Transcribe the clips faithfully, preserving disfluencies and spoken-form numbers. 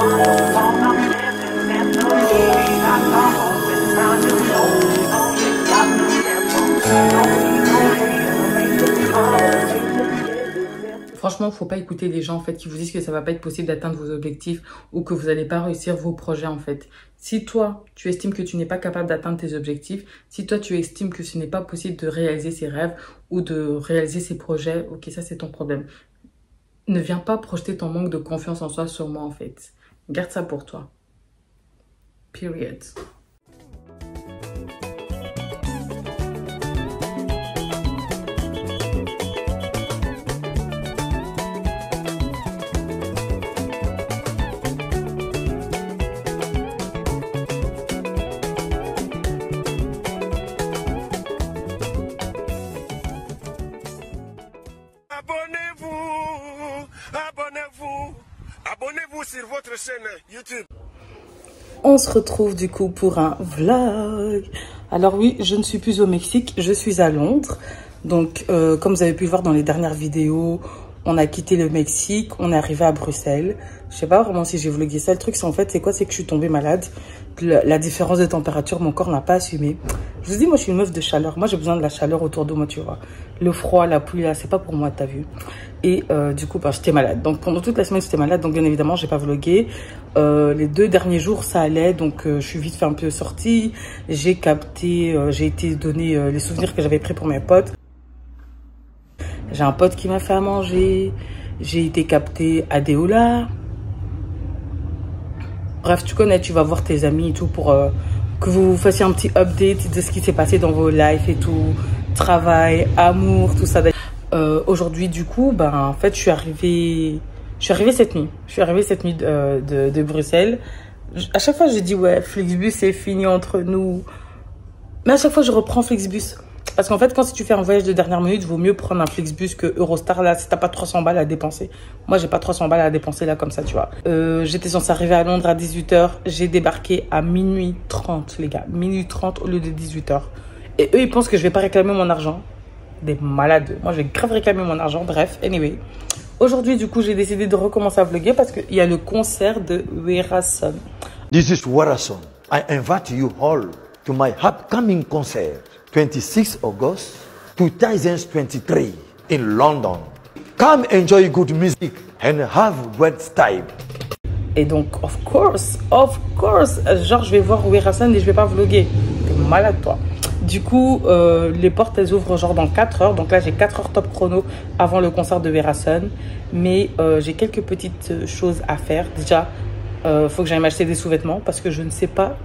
Franchement, faut pas écouter les gens en fait qui vous disent que ça va pas être possible d'atteindre vos objectifs ou que vous n'allez pas réussir vos projets en fait. Si toi, tu estimes que tu n'es pas capable d'atteindre tes objectifs, si toi tu estimes que ce n'est pas possible de réaliser ses rêves ou de réaliser ses projets, ok, ça c'est ton problème. Ne viens pas projeter ton manque de confiance en soi sur moi en fait. Garde ça pour toi. Period. Abonnez-vous, abonnez-vous, abonnez-vous sur votre chaîne YouTube. On se retrouve du coup pour un vlog. Alors oui, je ne suis plus au Mexique, je suis à Londres. Donc euh, comme vous avez pu le voir dans les dernières vidéos, on a quitté le Mexique, on est arrivé à Bruxelles. Je sais pas vraiment si j'ai vlogué ça. Le truc c'est en fait, c'est quoi? C'est que je suis tombée malade. La, la différence de température, mon corps n'a pas assumé. Je vous dis, moi je suis une meuf de chaleur. Moi j'ai besoin de la chaleur autour de moi, tu vois. Le froid, la pluie, là, c'est pas pour moi, t'as vu. Et euh, du coup, bah, j'étais malade. Donc pendant toute la semaine, j'étais malade. Donc bien évidemment, j'ai pas vlogué. Euh, les deux derniers jours, ça allait. Donc euh, je suis vite fait un peu sortie. J'ai capté, euh, j'ai été donner euh, les souvenirs que j'avais pris pour mes potes. J'ai un pote qui m'a fait à manger. J'ai été capté à Deola. Bref, tu connais, tu vas voir tes amis et tout pour euh, que vous fassiez un petit update de ce qui s'est passé dans vos lives et tout. Travail, amour, tout ça. Euh, Aujourd'hui, du coup, ben, en fait, je suis arrivée, je suis arrivée cette nuit. Je suis arrivée cette nuit de, de, de Bruxelles. Je, à chaque fois, je dis, ouais, Flixbus, c'est fini entre nous. Mais à chaque fois, je reprends Flixbus. Parce qu'en fait, quand si tu fais un voyage de dernière minute, il vaut mieux prendre un Flixbus que Eurostar. Là, si t'as pas trois cents balles à dépenser. Moi, j'ai pas trois cents balles à dépenser là, comme ça, tu vois. Euh, J'étais censée arriver à Londres à dix-huit heures. J'ai débarqué à minuit trente, les gars. minuit trente au lieu de dix-huit heures. Et eux, ils pensent que je vais pas réclamer mon argent. Des malades. Moi, je vais grave réclamer mon argent. Bref, anyway. Aujourd'hui, du coup, j'ai décidé de recommencer à vlogger parce qu'il y a le concert de Werason. This is Werason. I invite you all to my upcoming concert, twenty-sixth August two thousand twenty-three in London. Come enjoy good music and have great time. Et donc, of course, of course, genre, je vais voir Werason et je vais pas vlogger. T'es malade, toi. Du coup, euh, les portes, elles ouvrent genre dans quatre heures. Donc là, j'ai quatre heures top chrono avant le concert de Werason. Mais euh, j'ai quelques petites choses à faire. Déjà, il euh, faut que j'aille m'acheter des sous-vêtements parce que je ne sais pas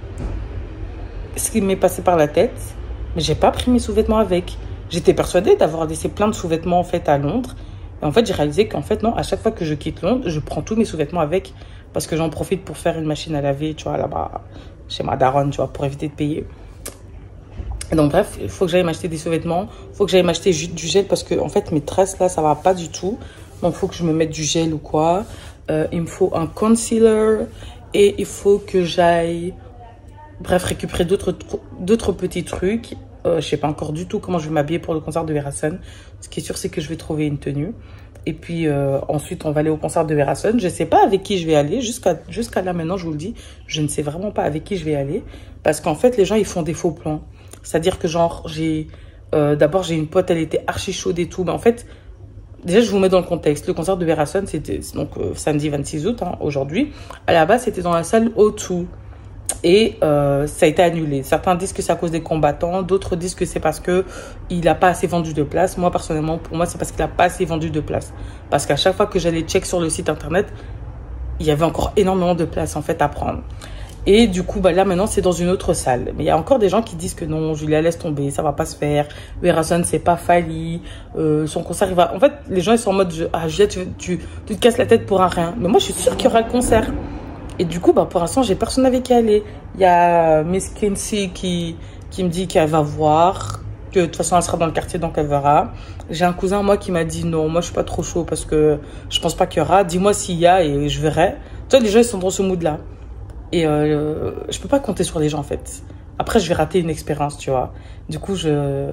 ce qui m'est passé par la tête. Mais j'ai pas pris mes sous-vêtements avec. J'étais persuadée d'avoir laissé plein de sous-vêtements en fait à Londres. Et en fait, j'ai réalisé qu'en fait, non, à chaque fois que je quitte Londres, je prends tous mes sous-vêtements avec parce que j'en profite pour faire une machine à laver, tu vois, là-bas, chez ma daronne, tu vois, pour éviter de payer. Donc bref, il faut que j'aille m'acheter des sous-vêtements. Il faut que j'aille m'acheter du gel parce que en fait mes tresses là, ça va pas du tout. Donc il faut que je me mette du gel ou quoi. Euh, il me faut un concealer et il faut que j'aille, bref, récupérer d'autres d'autres petits trucs. Euh, je sais pas encore du tout comment je vais m'habiller pour le concert de Werason. Ce qui est sûr, c'est que je vais trouver une tenue. Et puis euh, ensuite, on va aller au concert de Werason. Je sais pas avec qui je vais aller. Jusqu'à jusqu'à là maintenant, je vous le dis, je ne sais vraiment pas avec qui je vais aller parce qu'en fait, les gens ils font des faux plans. C'est-à-dire que genre, j'ai... Euh, d'abord, j'ai une pote, elle était archi chaude et tout. Mais en fait, déjà, je vous mets dans le contexte. Le concert de Werason, c'était donc euh, samedi vingt-six août, hein, aujourd'hui. À la base, c'était dans la salle O deux. Et euh, ça a été annulé. Certains disent que c'est à cause des combattants. D'autres disent que c'est parce qu'il n'a pas assez vendu de place. Moi, personnellement, pour moi, c'est parce qu'il n'a pas assez vendu de place. Parce qu'à chaque fois que j'allais check sur le site internet, il y avait encore énormément de place, en fait, à prendre. Et du coup, bah là, maintenant, c'est dans une autre salle. Mais il y a encore des gens qui disent que non, Julia, laisse tomber, ça va pas se faire. Werason, c'est pas Fally. Euh, son concert, il va... En fait, les gens, ils sont en mode, ah, Julia, tu, tu, tu te casses la tête pour un rien. Mais moi, je suis sûre qu'il y aura le concert. Et du coup, bah, pour l'instant, j'ai personne avec qui aller. Il y a Miss Kinsey qui, qui me dit qu'elle va voir. Que de toute façon, elle sera dans le quartier, donc elle verra. J'ai un cousin, moi, qui m'a dit non, moi, je suis pas trop chaud parce que je pense pas qu'il y aura. Dis-moi s'il y a et je verrai. Tu vois, les gens, ils sont dans ce mood-là. Et euh, je peux pas compter sur les gens, en fait. Après, je vais rater une expérience, tu vois. Du coup, je...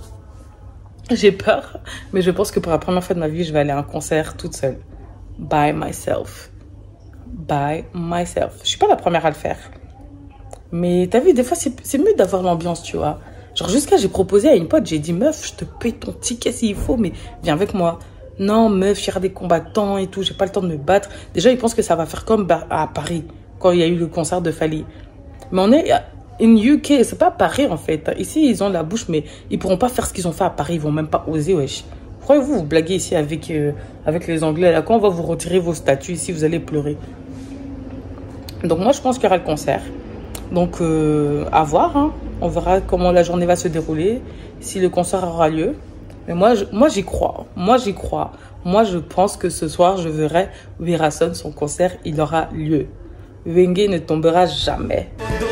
j'ai peur. Mais je pense que pour la première fois de ma vie, je vais aller à un concert toute seule. By myself. by myself. Je suis pas la première à le faire. Mais t'as vu, des fois, c'est mieux d'avoir l'ambiance, tu vois. Genre, jusqu'à, j'ai proposé à une pote, j'ai dit, meuf, je te paye ton ticket s'il faut, mais viens avec moi. Non, meuf, il y a des combattants et tout, j'ai pas le temps de me battre. Déjà, ils pensent que ça va faire comme à Paris, quand il y a eu le concert de Fally. Mais on est in U K, c'est pas Paris, en fait. Ici, ils ont la bouche, mais ils pourront pas faire ce qu'ils ont fait à Paris, ils vont même pas oser, wesh. Croyez-vous, vous blaguez ici avec, euh, avec les Anglais, là, quand on va vous retirer vos statuts ici, vous allez pleurer. Donc, moi, je pense qu'il y aura le concert. Donc, euh, à voir, hein. On verra comment la journée va se dérouler, si le concert aura lieu. Mais moi, je, moi, j'y crois. Moi, j'y crois. Moi, je pense que ce soir, je verrai Werason, son concert, il aura lieu. Wenge ne tombera jamais.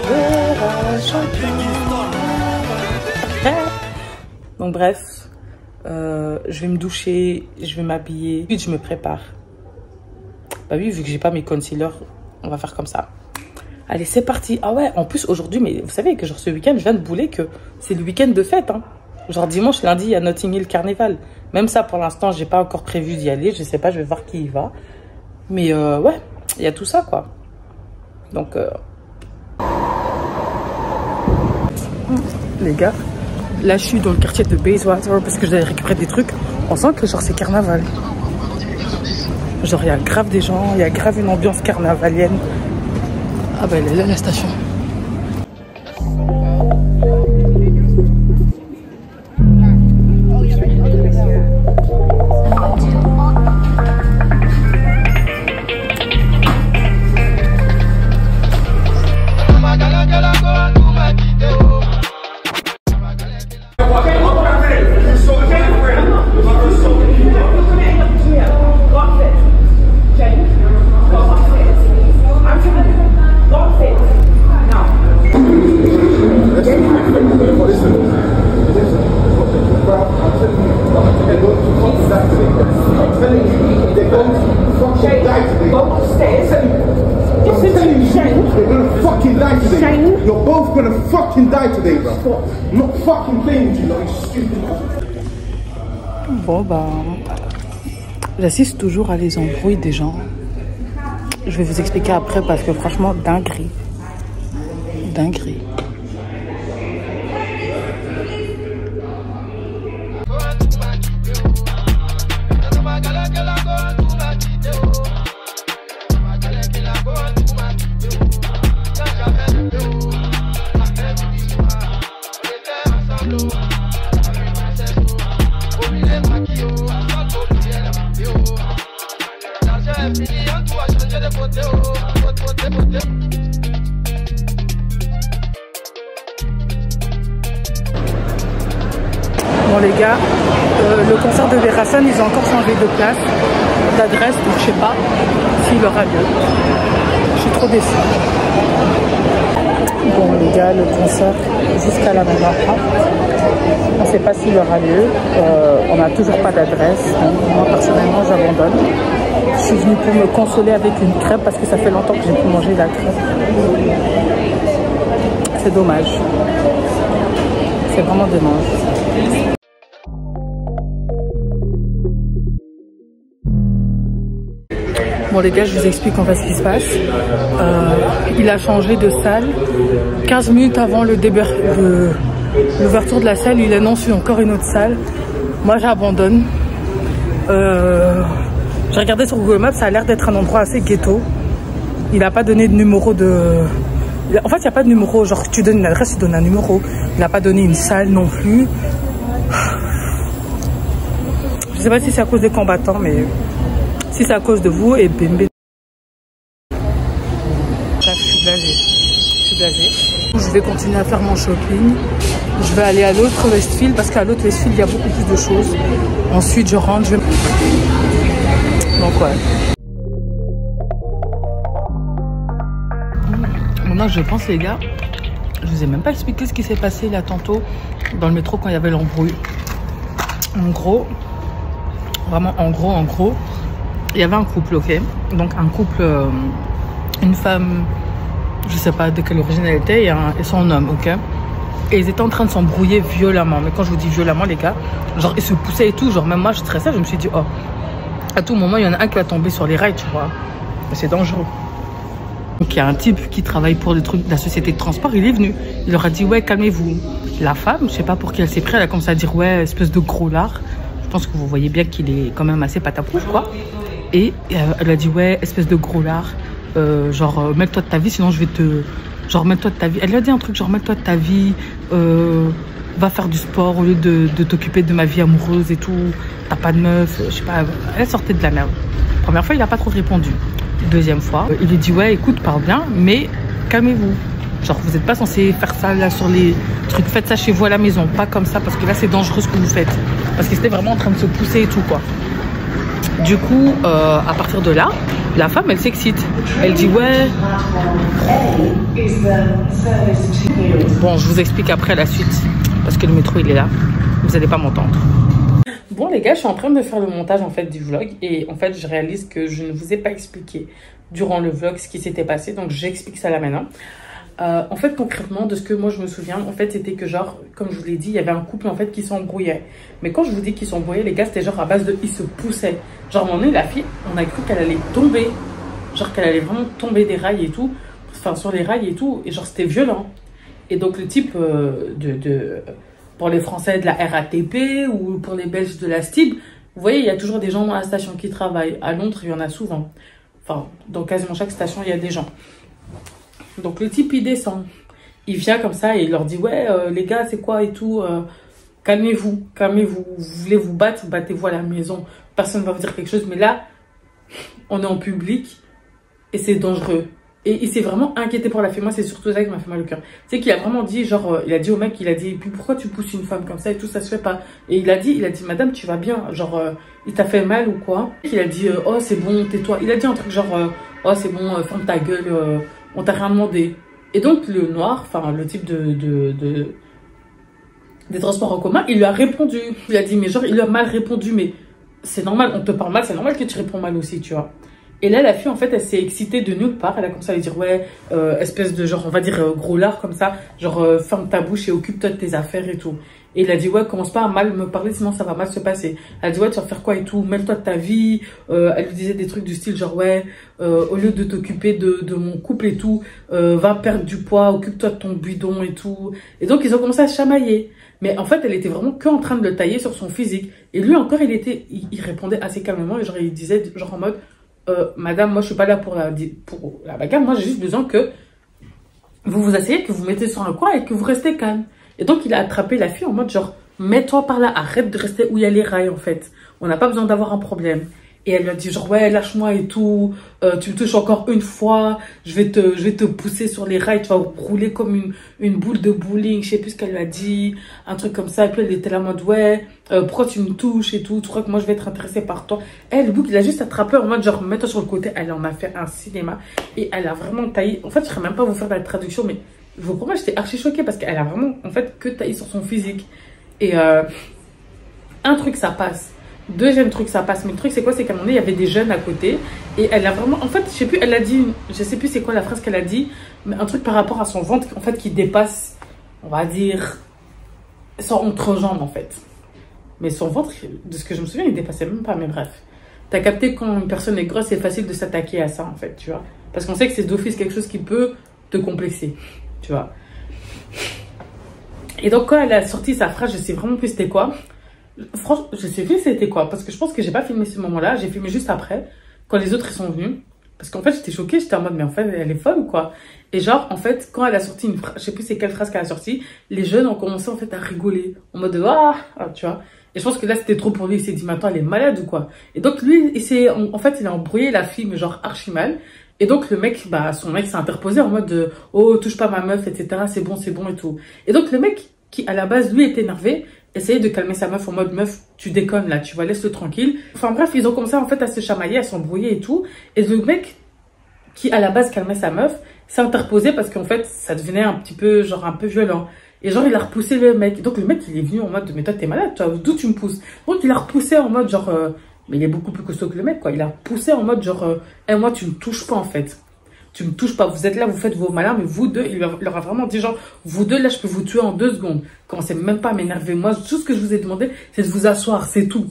Donc, bref, euh, je vais me doucher, je vais m'habiller, puis je me prépare. Bah oui, vu que j'ai pas mes concealers, on va faire comme ça. Allez, c'est parti. Ah ouais, en plus, aujourd'hui, mais vous savez que genre ce week-end, je viens de bouler que c'est le week-end de fête. Hein. Genre dimanche, lundi, il y a Notting Hill Carnival. Même ça, pour l'instant, j'ai pas encore prévu d'y aller. Je sais pas, je vais voir qui y va. Mais euh, ouais, il y a tout ça, quoi. Donc, euh... les gars, là, je suis dans le quartier de Bayswater parce que j'allais récupérer des trucs. On sent que genre c'est carnaval. Genre, il y a grave des gens, il y a grave une ambiance carnavalienne. Ah bah elle est là la station. Bon bah, j'assiste toujours à les embrouilles des gens. Je vais vous expliquer après parce que franchement, dinguerie. Dinguerie. Bon les gars, euh, le concert de Werason, ils ont encore changé de place, d'adresse, donc je sais pas s'il aura lieu. Je suis trop déçue. Bon les gars, le concert jusqu'à la même heure. On ne sait pas s'il aura lieu. Euh, on n'a toujours pas d'adresse. Moi personnellement, j'abandonne. Je suis venue pour me consoler avec une crêpe parce que ça fait longtemps que j'ai pu manger la crêpe. C'est dommage. C'est vraiment dommage. Bon les gars, je vous explique en fait ce qui se passe. Euh, il a changé de salle. quinze minutes avant le début de l'ouverture de la salle, il annonce encore une autre salle. Moi j'abandonne. Euh, J'ai regardé sur Google Maps, ça a l'air d'être un endroit assez ghetto. Il n'a pas donné de numéro de... En fait, il n'y a pas de numéro. Genre, tu donnes une adresse, tu donnes un numéro. Il n'a pas donné une salle non plus. Je ne sais pas si c'est à cause des combattants, mais si c'est à cause de vous, et bimbe. Je suis blasée. Je suis blasée. Je vais continuer à faire mon shopping. Je vais aller à l'autre Westfield parce qu'à l'autre Westfield, il y a beaucoup plus de choses. Ensuite, je rentre. Je vais... Donc, ouais. Maintenant, je pense, les gars, je vous ai même pas expliqué ce qui s'est passé là tantôt dans le métro quand il y avait l'embrouille. En gros, vraiment, en gros, en gros, il y avait un couple, ok? Donc, un couple, euh, une femme, je sais pas de quelle origine elle était, et, un, et son homme, ok? Et ils étaient en train de s'embrouiller violemment. Mais quand je vous dis violemment, les gars, genre, ils se poussaient et tout. Genre, même moi, je stressais, je me suis dit, oh, à tout moment, il y en a un qui va tomber sur les rails, tu vois. C'est dangereux. Donc il y a un type qui travaille pour le truc de la société de transport, il est venu. Il leur a dit ouais, calmez-vous. La femme, je sais pas pour qui elle s'est pris, elle a commencé à dire ouais, espèce de gros lard. Je pense que vous voyez bien qu'il est quand même assez patapouf quoi. Et euh, elle a dit ouais, espèce de gros lard, euh, genre euh, mêle-toi de ta vie, sinon je vais te... Genre mêle-toi de ta vie. Elle lui a dit un truc genre mêle-toi de ta vie, euh, va faire du sport au lieu de, de t'occuper de ma vie amoureuse et tout. T'as pas de meuf, je sais pas. Elle sortait de la merde. Première fois, il a pas trop répondu. Deuxième fois, il lui dit ouais, écoute, parle bien, mais calmez-vous. Genre, vous n'êtes pas censé faire ça là sur les trucs. Faites ça chez vous à la maison, pas comme ça, parce que là, c'est dangereux ce que vous faites. Parce qu'il était vraiment en train de se pousser et tout, quoi. Du coup, euh, à partir de là, la femme, elle s'excite. Elle dit ouais. Bon, je vous explique après la suite, parce que le métro, il est là. Vous n'allez pas m'entendre. Bon les gars, je suis en train de faire le montage en fait du vlog et en fait je réalise que je ne vous ai pas expliqué durant le vlog ce qui s'était passé, donc j'explique ça là maintenant. Euh, en fait concrètement de ce que moi je me souviens, en fait c'était que genre comme je vous l'ai dit, il y avait un couple en fait qui s'embrouillait. Mais quand je vous dis qu'ils s'embrouillaient les gars, c'était genre à base de ils se poussaient. Genre à un moment donné la fille, on a cru qu'elle allait tomber, genre qu'elle allait vraiment tomber des rails et tout, enfin sur les rails et tout, et genre c'était violent. Et donc le type euh, de... de pour les Français de la R A T P ou pour les Belges de la S T I B, vous voyez, il y a toujours des gens dans la station qui travaillent. À Londres, il y en a souvent. Enfin, dans quasiment chaque station, il y a des gens. Donc, le type, il descend. Il vient comme ça et il leur dit, ouais, euh, les gars, c'est quoi et tout euh, calmez-vous, calmez-vous. Vous voulez vous battre, battez-vous à la maison. Personne ne va vous dire quelque chose. Mais là, on est en public et c'est dangereux. Et il s'est vraiment inquiété pour la fille. Moi, c'est surtout ça qui m'a fait mal au cœur. C'est qu'il a vraiment dit, genre, euh, il a dit au mec, il a dit, puis pourquoi tu pousses une femme comme ça et tout, ça se fait pas. Et il a dit, il a dit, madame, tu vas bien. Genre, euh, il t'a fait mal ou quoi? Il a dit, euh, oh, c'est bon, tais-toi. Il a dit un truc genre, euh, oh, c'est bon, euh, ferme ta gueule, euh, on t'a rien demandé. Et donc, le noir, enfin, le type de, de, de, des transports en commun, il lui a répondu. Il a dit, mais genre, il lui a mal répondu, mais c'est normal, on te parle mal, c'est normal que tu réponds mal aussi, tu vois. Et là, la fille, en fait, elle s'est excitée de nulle part. Elle a commencé à lui dire, ouais, euh, espèce de genre, on va dire, euh, gros lard comme ça. Genre, euh, ferme ta bouche et occupe-toi de tes affaires et tout. Et il a dit, ouais, commence pas à mal me parler, sinon ça va mal se passer. Elle a dit, ouais, tu vas faire quoi et tout, mêle-toi de ta vie. Euh, elle lui disait des trucs du style, genre, ouais, euh, au lieu de t'occuper de, de mon couple et tout, euh, va perdre du poids, occupe-toi de ton bidon et tout. Et donc, ils ont commencé à se chamailler. Mais en fait, elle était vraiment que en train de le tailler sur son physique. Et lui, encore, il était, il, il répondait assez calmement et genre, il disait, genre en mode, Euh, madame, moi je suis pas là pour la, pour la bagarre, moi j'ai juste besoin que vous vous asseyez, que vous mettez sur un coin et que vous restez calme. Et donc il a attrapé la fille en mode genre, mets-toi par là, arrête de rester où il y a les rails en fait, on n'a pas besoin d'avoir un problème. Et elle lui a dit genre ouais, lâche-moi et tout, euh, tu me touches encore une fois, je vais te je vais te pousser sur les rails, tu vas rouler comme une, une boule de bowling, je sais plus ce qu'elle lui a dit, un truc comme ça. Et puis elle était là en mode ouais, euh, pourquoi tu me touches et tout, tu crois que moi je vais être intéressée par toi. Elle, le bouc, il a juste attrapé en mode genre mets-toi sur le côté. Elle en a fait un cinéma et elle a vraiment taillé. En fait, je ne saurais même pas vous faire la traduction, mais je vous promets, j'étais archi choquée parce qu'elle a vraiment en fait que taillé sur son physique. Et euh, un truc, ça passe. Deuxième truc, ça passe. Mais le truc, c'est quoi? C'est qu'à un moment donné, il y avait des jeunes à côté. Et elle a vraiment... En fait, je sais plus, elle a dit... Je sais plus c'est quoi la phrase qu'elle a dit. Mais un truc par rapport à son ventre, en fait, qui dépasse, on va dire, son entrejambe, en fait. Mais son ventre, de ce que je me souviens, il dépassait même pas. Mais bref. T'as capté quand une personne est grosse, c'est facile de s'attaquer à ça, en fait, tu vois. Parce qu'on sait que c'est d'office quelque chose qui peut te complexer, tu vois. Et donc, quand elle a sorti sa phrase, je sais vraiment plus c'était quoi. Franchement, je sais plus c'était quoi, parce que je pense que j'ai pas filmé ce moment-là, j'ai filmé juste après, quand les autres ils sont venus. Parce qu'en fait, j'étais choquée, j'étais en mode, mais en fait, elle est folle ou quoi? Et genre, en fait, quand elle a sorti une phrase, je sais plus c'est quelle phrase qu'elle a sorti, les jeunes ont commencé en fait à rigoler, en mode, ah, ah tu vois. Et je pense que là, c'était trop pour lui, il s'est dit, mais attends, elle est malade ou quoi? Et donc, lui, il s'est, en, en fait, il a embrouillé la fille, mais genre archi mal. Et donc, le mec, bah, son mec s'est interposé en mode, de, oh, touche pas ma meuf, et cetera, c'est bon, c'est bon et tout. Et donc, le mec, qui à la base, lui, était énervé, essayait de calmer sa meuf en mode, meuf, tu déconnes là, tu vas laisse-le tranquille. Enfin bref, ils ont commencé en fait à se chamailler, à s'embrouiller et tout. Et le mec, qui à la base calmait sa meuf, s'est interposé parce qu'en fait, ça devenait un petit peu, genre un peu violent. Et genre, il a repoussé le mec. Donc le mec, il est venu en mode, mais toi, t'es malade, toi, d'où tu me pousses? Donc il a repoussé en mode, genre, euh, mais il est beaucoup plus costaud que le mec, quoi. Il a poussé en mode, genre, euh, hey, moi, tu me touches pas en fait. Tu me touches pas, vous êtes là, vous faites vos malins, mais vous deux, il leur a vraiment dit genre, vous deux là, je peux vous tuer en deux secondes. Commencez même pas à m'énerver. Moi, tout ce que je vous ai demandé, c'est de vous asseoir, c'est tout.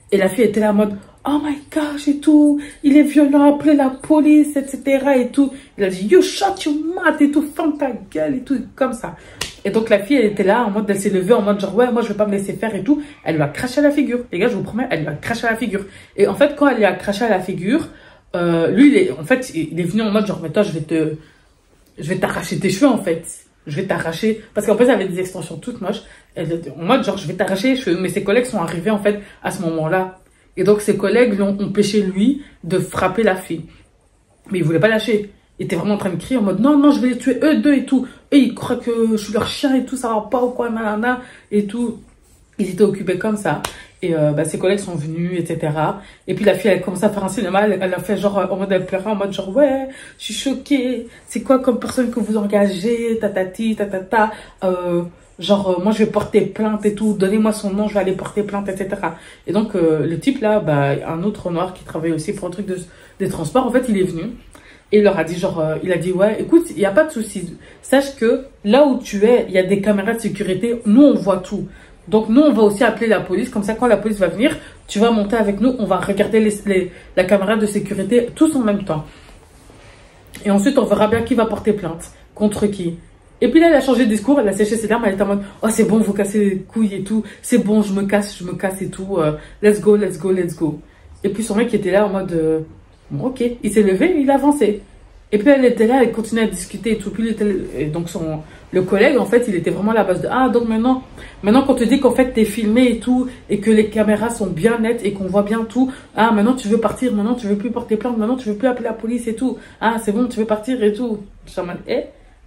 Et la fille était là en mode, oh my gosh et tout, il est violent, appelez la police, et cetera et tout. Il a dit, you shut your mouth et tout, ferme ta gueule et tout, comme ça. Et donc la fille, elle était là en mode, elle s'est levée en mode genre, ouais, moi je vais pas me laisser faire et tout. Elle lui a craché à la figure. Les gars, je vous promets, elle lui a craché à la figure. Et en fait, quand elle lui a craché à la figure, euh, lui, il est, en fait, il est venu en mode genre, mais toi, je vais te, je vais t'arracher tes cheveux en fait. Je vais t'arracher, parce qu'en fait, elle avait des extensions toutes moches. Elle était en mode genre, je vais t'arracher les cheveux. Mais ses collègues sont arrivés en fait à ce moment-là. Et donc, ses collègues lui ont empêché, lui, de frapper la fille. Mais il voulait pas lâcher. Il était vraiment en train de crier en mode, non, non, je vais les tuer eux deux et tout. Et ils croient que je suis leur chien et tout, ça va pas ou quoi, nanana, et tout. Ils étaient occupés comme ça. Et euh, bah, ses collègues sont venus, et cetera. Et puis la fille, elle commence à faire un cinéma. Elle, elle a fait genre, en mode, elle pleurait en mode genre, ouais, je suis choquée. C'est quoi comme personne que vous engagez, tatati, tatata. Euh, genre, euh, moi, je vais porter plainte et tout. Donnez-moi son nom, je vais aller porter plainte, et cetera. Et donc, euh, le type là, bah, un autre noir qui travaille aussi pour un truc de, des transports, en fait, il est venu. Et il leur a dit genre, euh, il a dit, ouais, écoute, il n'y a pas de souci. Sache que là où tu es, il y a des caméras de sécurité. Nous, on voit tout. Donc, nous, on va aussi appeler la police. Comme ça, quand la police va venir, tu vas monter avec nous. On va regarder les, les, la caméra de sécurité tous en même temps. Et ensuite, on verra bien qui va porter plainte. Contre qui. Et puis là, elle a changé de discours. Elle a séché ses larmes. Elle était en mode, oh, c'est bon, vous cassez les couilles et tout. C'est bon, je me casse, je me casse et tout. Euh, let's go, let's go, let's go. Et puis, son mec était là en mode, euh, bon, ok. Il s'est levé, il a avancé. Et puis, elle était là, elle continuait à discuter et tout. Puis, il était, et donc, son, le collègue, en fait, il était vraiment à la base de, ah, donc maintenant, maintenant qu'on te dit qu'en fait, t'es filmé et tout, et que les caméras sont bien nettes et qu'on voit bien tout, ah, maintenant, tu veux partir, maintenant, tu veux plus porter plainte, maintenant, tu veux plus appeler la police et tout. Ah, c'est bon, tu veux partir et tout. Genre, et,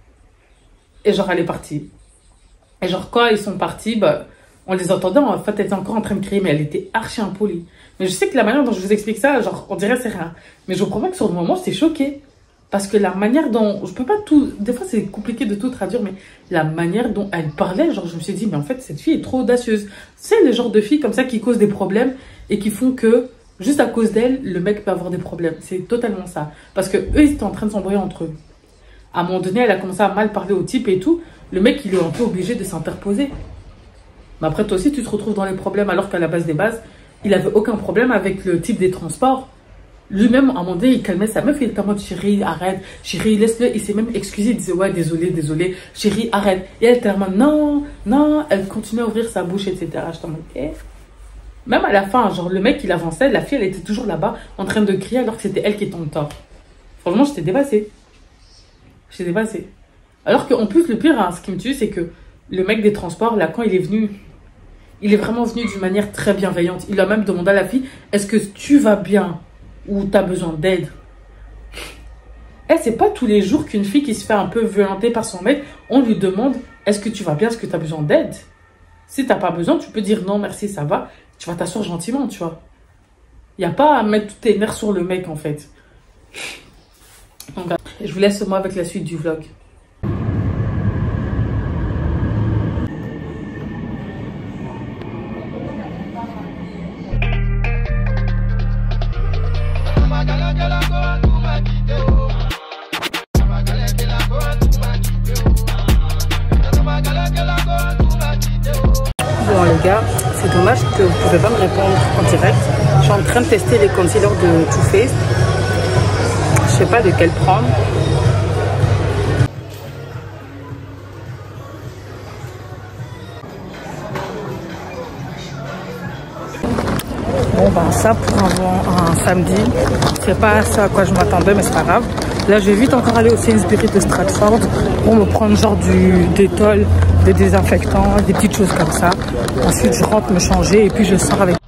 et genre, elle est partie. Et genre, quand ils sont partis, bah, on les entendait, en fait, elle était encore en train de crier, mais elle était archi impolie. Mais je sais que la manière dont je vous explique ça, genre, on dirait c'est rien. Mais je vous promets que sur le moment, j'étais choquée. Parce que la manière dont, je peux pas tout, des fois c'est compliqué de tout traduire, mais la manière dont elle parlait, genre je me suis dit, mais en fait cette fille est trop audacieuse. C'est le genre de fille comme ça qui cause des problèmes et qui font que, juste à cause d'elle, le mec peut avoir des problèmes. C'est totalement ça. Parce que eux, ils étaient en train de s'embrouiller entre eux. À un moment donné, elle a commencé à mal parler au type et tout. Le mec, il est un peu obligé de s'interposer. Mais après, toi aussi, tu te retrouves dans les problèmes alors qu'à la base des bases, il avait aucun problème avec le type des transports. Lui-même, à un moment donné, il calmait sa meuf, il était en mode, chérie, arrête, chérie, laisse-le. Il s'est même excusé, il disait, ouais, désolé, désolé, chérie, arrête. Et elle était en mode, non, non, elle continuait à ouvrir sa bouche, et cetera. J'étais en mode, eh. Même à la fin, genre, le mec, il avançait, la fille, elle était toujours là-bas, en train de crier, alors que c'était elle qui était en tort. Franchement, j'étais dépassée. J'étais dépassée. Alors qu'en plus, le pire, hein, ce qui me tue, c'est que le mec des transports, là, quand il est venu, il est vraiment venu d'une manière très bienveillante. Il a même demandé à la fille, est-ce que tu vas bien? Ou t'as besoin d'aide. Eh, c'est pas tous les jours qu'une fille qui se fait un peu violenter par son mec, on lui demande, est-ce que tu vas bien, est-ce que t'as besoin d'aide? Si t'as pas besoin, tu peux dire non, merci, ça va. Tu vas t'asseoir gentiment, tu vois. Y a pas à mettre tous tes nerfs sur le mec, en fait. Donc, je vous laisse moi avec la suite du vlog. Bon les gars, c'est dommage que vous ne pouvez pas me répondre en direct. Je suis en train de tester les concealers de Too Faced. Je sais pas de quel prendre. Bon ben ça pour un, un samedi, c'est pas ça à quoi je m'attendais, mais c'est pas grave. Là je vais vite encore aller au Sainsbury de Stratford pour me prendre genre du Dettol, des désinfectants, des petites choses comme ça. Ensuite je rentre me changer et puis je sors avec.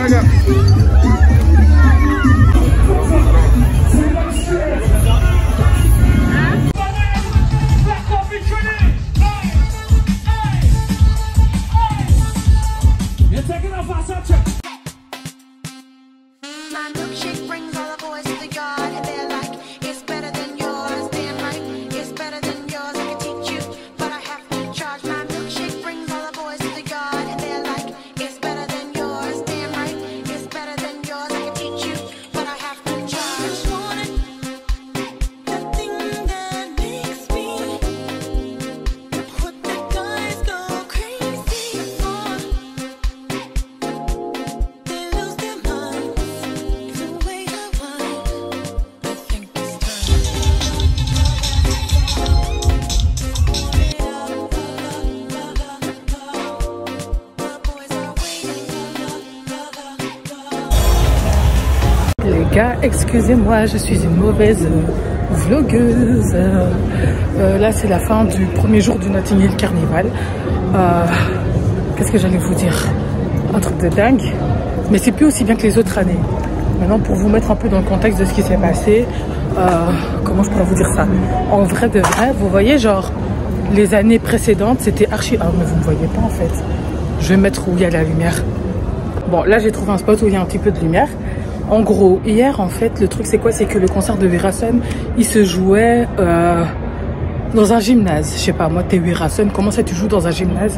Les gars, excusez-moi, je suis une mauvaise euh, vlogueuse. Euh, euh, là, c'est la fin du premier jour du Notting Hill Carnival. Euh, Qu'est-ce que j'allais vous dire? Un truc de dingue. Mais c'est plus aussi bien que les autres années. Maintenant, pour vous mettre un peu dans le contexte de ce qui s'est passé, euh, comment je pourrais vous dire ça? En vrai de vrai, vous voyez, genre, les années précédentes, c'était archi... Ah, mais vous ne voyez pas, en fait. Je vais mettre où il y a la lumière. Bon, là, j'ai trouvé un spot où il y a un petit peu de lumière. En gros, hier, en fait, le truc, c'est quoi? C'est que le concert de Werason, il se jouait euh, dans un gymnase. Je sais pas, moi, t'es Werason, comment ça tu joues dans un gymnase?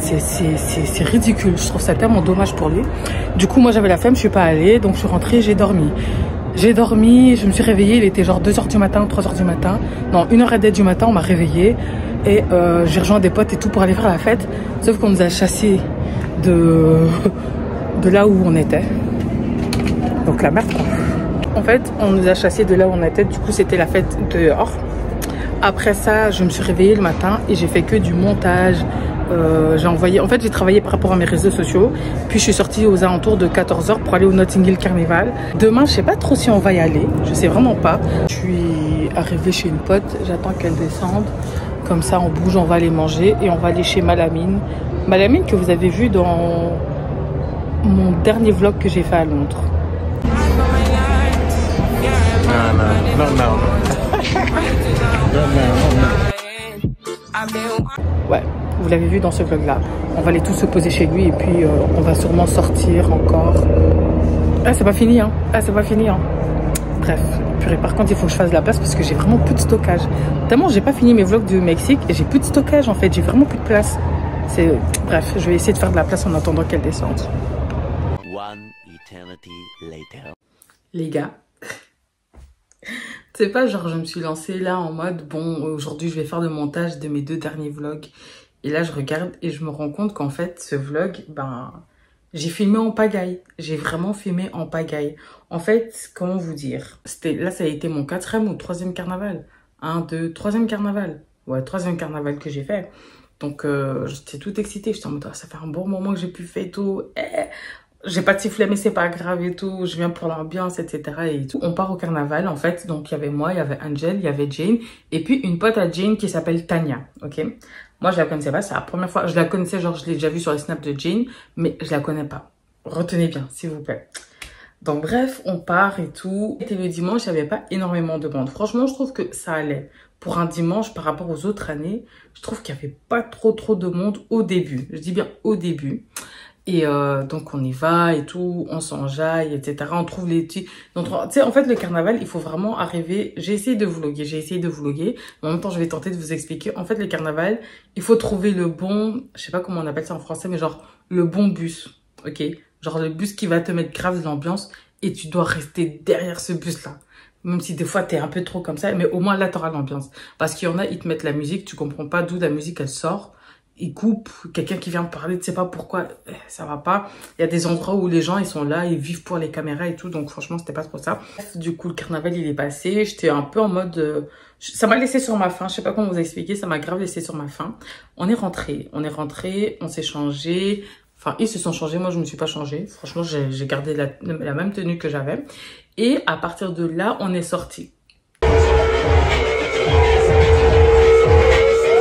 C'est ridicule. Je trouve ça tellement dommage pour lui. Du coup, moi, j'avais la flemme, je suis pas allée. Donc, je suis rentrée, j'ai dormi. J'ai dormi, je me suis réveillée. Il était genre deux heures du matin, trois heures du matin. Non, une heure du matin, on m'a réveillée. Et euh, j'ai rejoint des potes et tout pour aller faire la fête. Sauf qu'on nous a chassés de, de là où on était. Donc la merde quoi. En fait, on nous a chassés de là où on était. Du coup, c'était la fête dehors. Après ça, je me suis réveillée le matin et j'ai fait que du montage. Euh, j'ai envoyé... En fait, j'ai travaillé par rapport à mes réseaux sociaux. Puis, je suis sortie aux alentours de quatorze heures pour aller au Notting Hill Carnival. Demain, je sais pas trop si on va y aller. Je sais vraiment pas. Je suis arrivée chez une pote. J'attends qu'elle descende. Comme ça, on bouge, on va aller manger. Et on va aller chez Malamine. Malamine que vous avez vu dans mon dernier vlog que j'ai fait à Londres. Non, non, non, non. Ouais, vous l'avez vu dans ce vlog là. On va aller tous se poser chez lui et puis euh, on va sûrement sortir encore. Ah, c'est pas fini, hein. Ah, c'est pas fini, hein. Bref, purée, par contre, il faut que je fasse de la place parce que j'ai vraiment plus de stockage. Tellement j'ai pas fini mes vlogs du Mexique et j'ai plus de stockage en fait. J'ai vraiment plus de place. C'est bref, je vais essayer de faire de la place en attendant qu'elle descende. One eternity later. Les gars. C'est pas genre je me suis lancée là en mode bon aujourd'hui je vais faire le montage de mes deux derniers vlogs et là je regarde et je me rends compte qu'en fait ce vlog ben j'ai filmé en pagaille, j'ai vraiment filmé en pagaille. En fait comment vous dire, c'était là ça a été mon quatrième ou troisième carnaval, un, deux, troisième carnaval, ouais troisième carnaval que j'ai fait. Donc euh, j'étais toute excitée, j'étais en mode oh, ça fait un bon moment que j'ai pu faire tout. Eh, j'ai pas de sifflet mais c'est pas grave et tout, je viens pour l'ambiance etc et tout. On part au carnaval en fait, donc il y avait moi, il y avait Angel, il y avait Jane et puis une pote à Jane qui s'appelle Tania, ok. Moi je la connaissais pas, c'est la première fois, je la connaissais genre je l'ai déjà vue sur les snaps de Jane mais je la connais pas. Retenez bien s'il vous plaît. Donc bref, on part et tout. Et le dimanche, il n'y avait pas énormément de monde. Franchement, je trouve que ça allait. Pour un dimanche, par rapport aux autres années, je trouve qu'il n'y avait pas trop trop de monde au début. Je dis bien au début. Et euh, donc on y va et tout, on s'enjaille, et cetera. On trouve les petits... Tu sais, en fait, le carnaval, il faut vraiment arriver... J'ai essayé de vlogger, j'ai essayé de vlogger. Mais en même temps, je vais tenter de vous expliquer. En fait, le carnaval, il faut trouver le bon... Je sais pas comment on appelle ça en français, mais genre le bon bus, ok? Genre le bus qui va te mettre grave de l'ambiance et tu dois rester derrière ce bus-là. Même si des fois, t'es un peu trop comme ça, mais au moins là, t'auras l'ambiance. Parce qu'il y en a, ils te mettent la musique, tu comprends pas d'où la musique, elle sort. Ils coupent, quelqu'un qui vient parler, tu sais pas pourquoi, ça va pas. Il y a des endroits où les gens, ils sont là, ils vivent pour les caméras et tout, donc franchement, c'était pas trop ça. Du coup, le carnaval, il est passé, j'étais un peu en mode... Euh, ça m'a laissé sur ma faim, je sais pas comment vous expliquer, ça m'a grave laissé sur ma faim. On est rentré, on est rentré, on s'est changé... Enfin, ils se sont changés, moi je me suis pas changée. Franchement, j'ai gardé la, la même tenue que j'avais. Et à partir de là, on est sorti.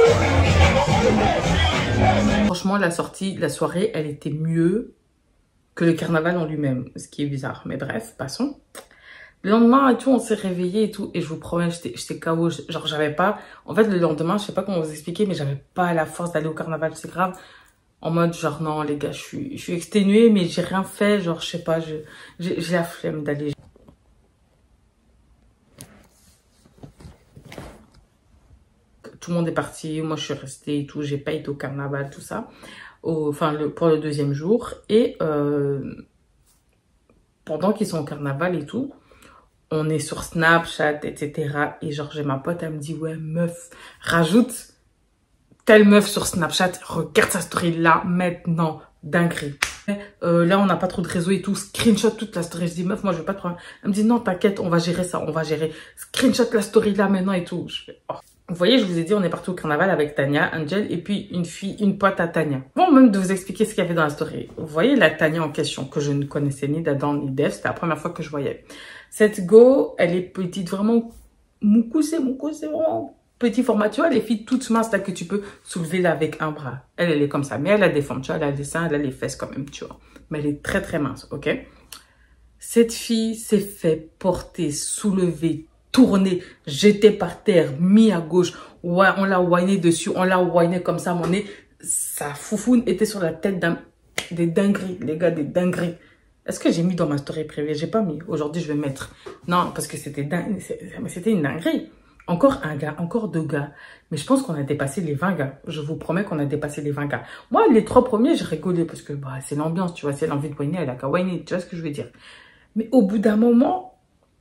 Franchement, la sortie, la soirée, elle était mieux que le carnaval en lui-même, ce qui est bizarre. Mais bref, passons. Le lendemain, et tout, on s'est réveillé et tout. Et je vous promets, j'étais K O. Genre, j'avais pas... En fait, le lendemain, je sais pas comment vous expliquer, mais j'avais pas la force d'aller au carnaval. C'est grave. En mode, genre, non, les gars, je suis, je suis exténuée, mais j'ai rien fait. Genre, je sais pas, j'ai la flemme d'aller. Tout le monde est parti. Moi, je suis restée et tout. J'ai pas été au carnaval, tout ça. Au, enfin, le, pour le deuxième jour. Et euh, pendant qu'ils sont au carnaval et tout, on est sur Snapchat, et cetera. Et genre, j'ai ma pote, elle me dit, ouais, meuf, rajoute telle meuf sur Snapchat, regarde sa story là, maintenant, dinguerie. Euh, là, on n'a pas trop de réseau et tout, screenshot toute la story. Je dis, meuf, moi, je veux pas te prendre. Elle me dit, non, t'inquiète, on va gérer ça, on va gérer. Screenshot la story là, maintenant et tout. Je fais, oh. Vous voyez, je vous ai dit, on est parti au carnaval avec Tania, Angel, et puis une fille, une pote à Tania. Bon, même de vous expliquer ce qu'il y avait dans la story. Vous voyez la Tania en question, que je ne connaissais ni d'Adam ni d'Eve, c'était la première fois que je voyais. Cette go, elle est petite, vraiment, moukou, c'est moukou, c'est vraiment petit format. Tu vois, les filles toutes minces là que tu peux soulever là avec un bras. Elle, elle est comme ça, mais elle a des formes, tu vois, elle a des seins, elle a les fesses quand même, tu vois. Mais elle est très très mince, ok? Cette fille s'est fait porter, soulever, tourné, jeté par terre, mis à gauche. Ouais, on l'a whiné dessus, on l'a whiné comme ça, mon nez. Sa foufoune était sur la tête d'un... Des dingueries, les gars, des dingueries. Est-ce que j'ai mis dans ma story privée? J'ai pas mis. Aujourd'hui, je vais mettre. Non, parce que c'était dingue. C'était une dinguerie. Encore un gars, encore deux gars. Mais je pense qu'on a dépassé les vingt gars. Je vous promets qu'on a dépassé les vingt gars. Moi, les trois premiers, j'ai rigolé parce que bah, c'est l'ambiance, tu vois. C'est l'envie de whiner, elle a qu'à whiner. Tu vois ce que je veux dire? Mais au bout d'un moment...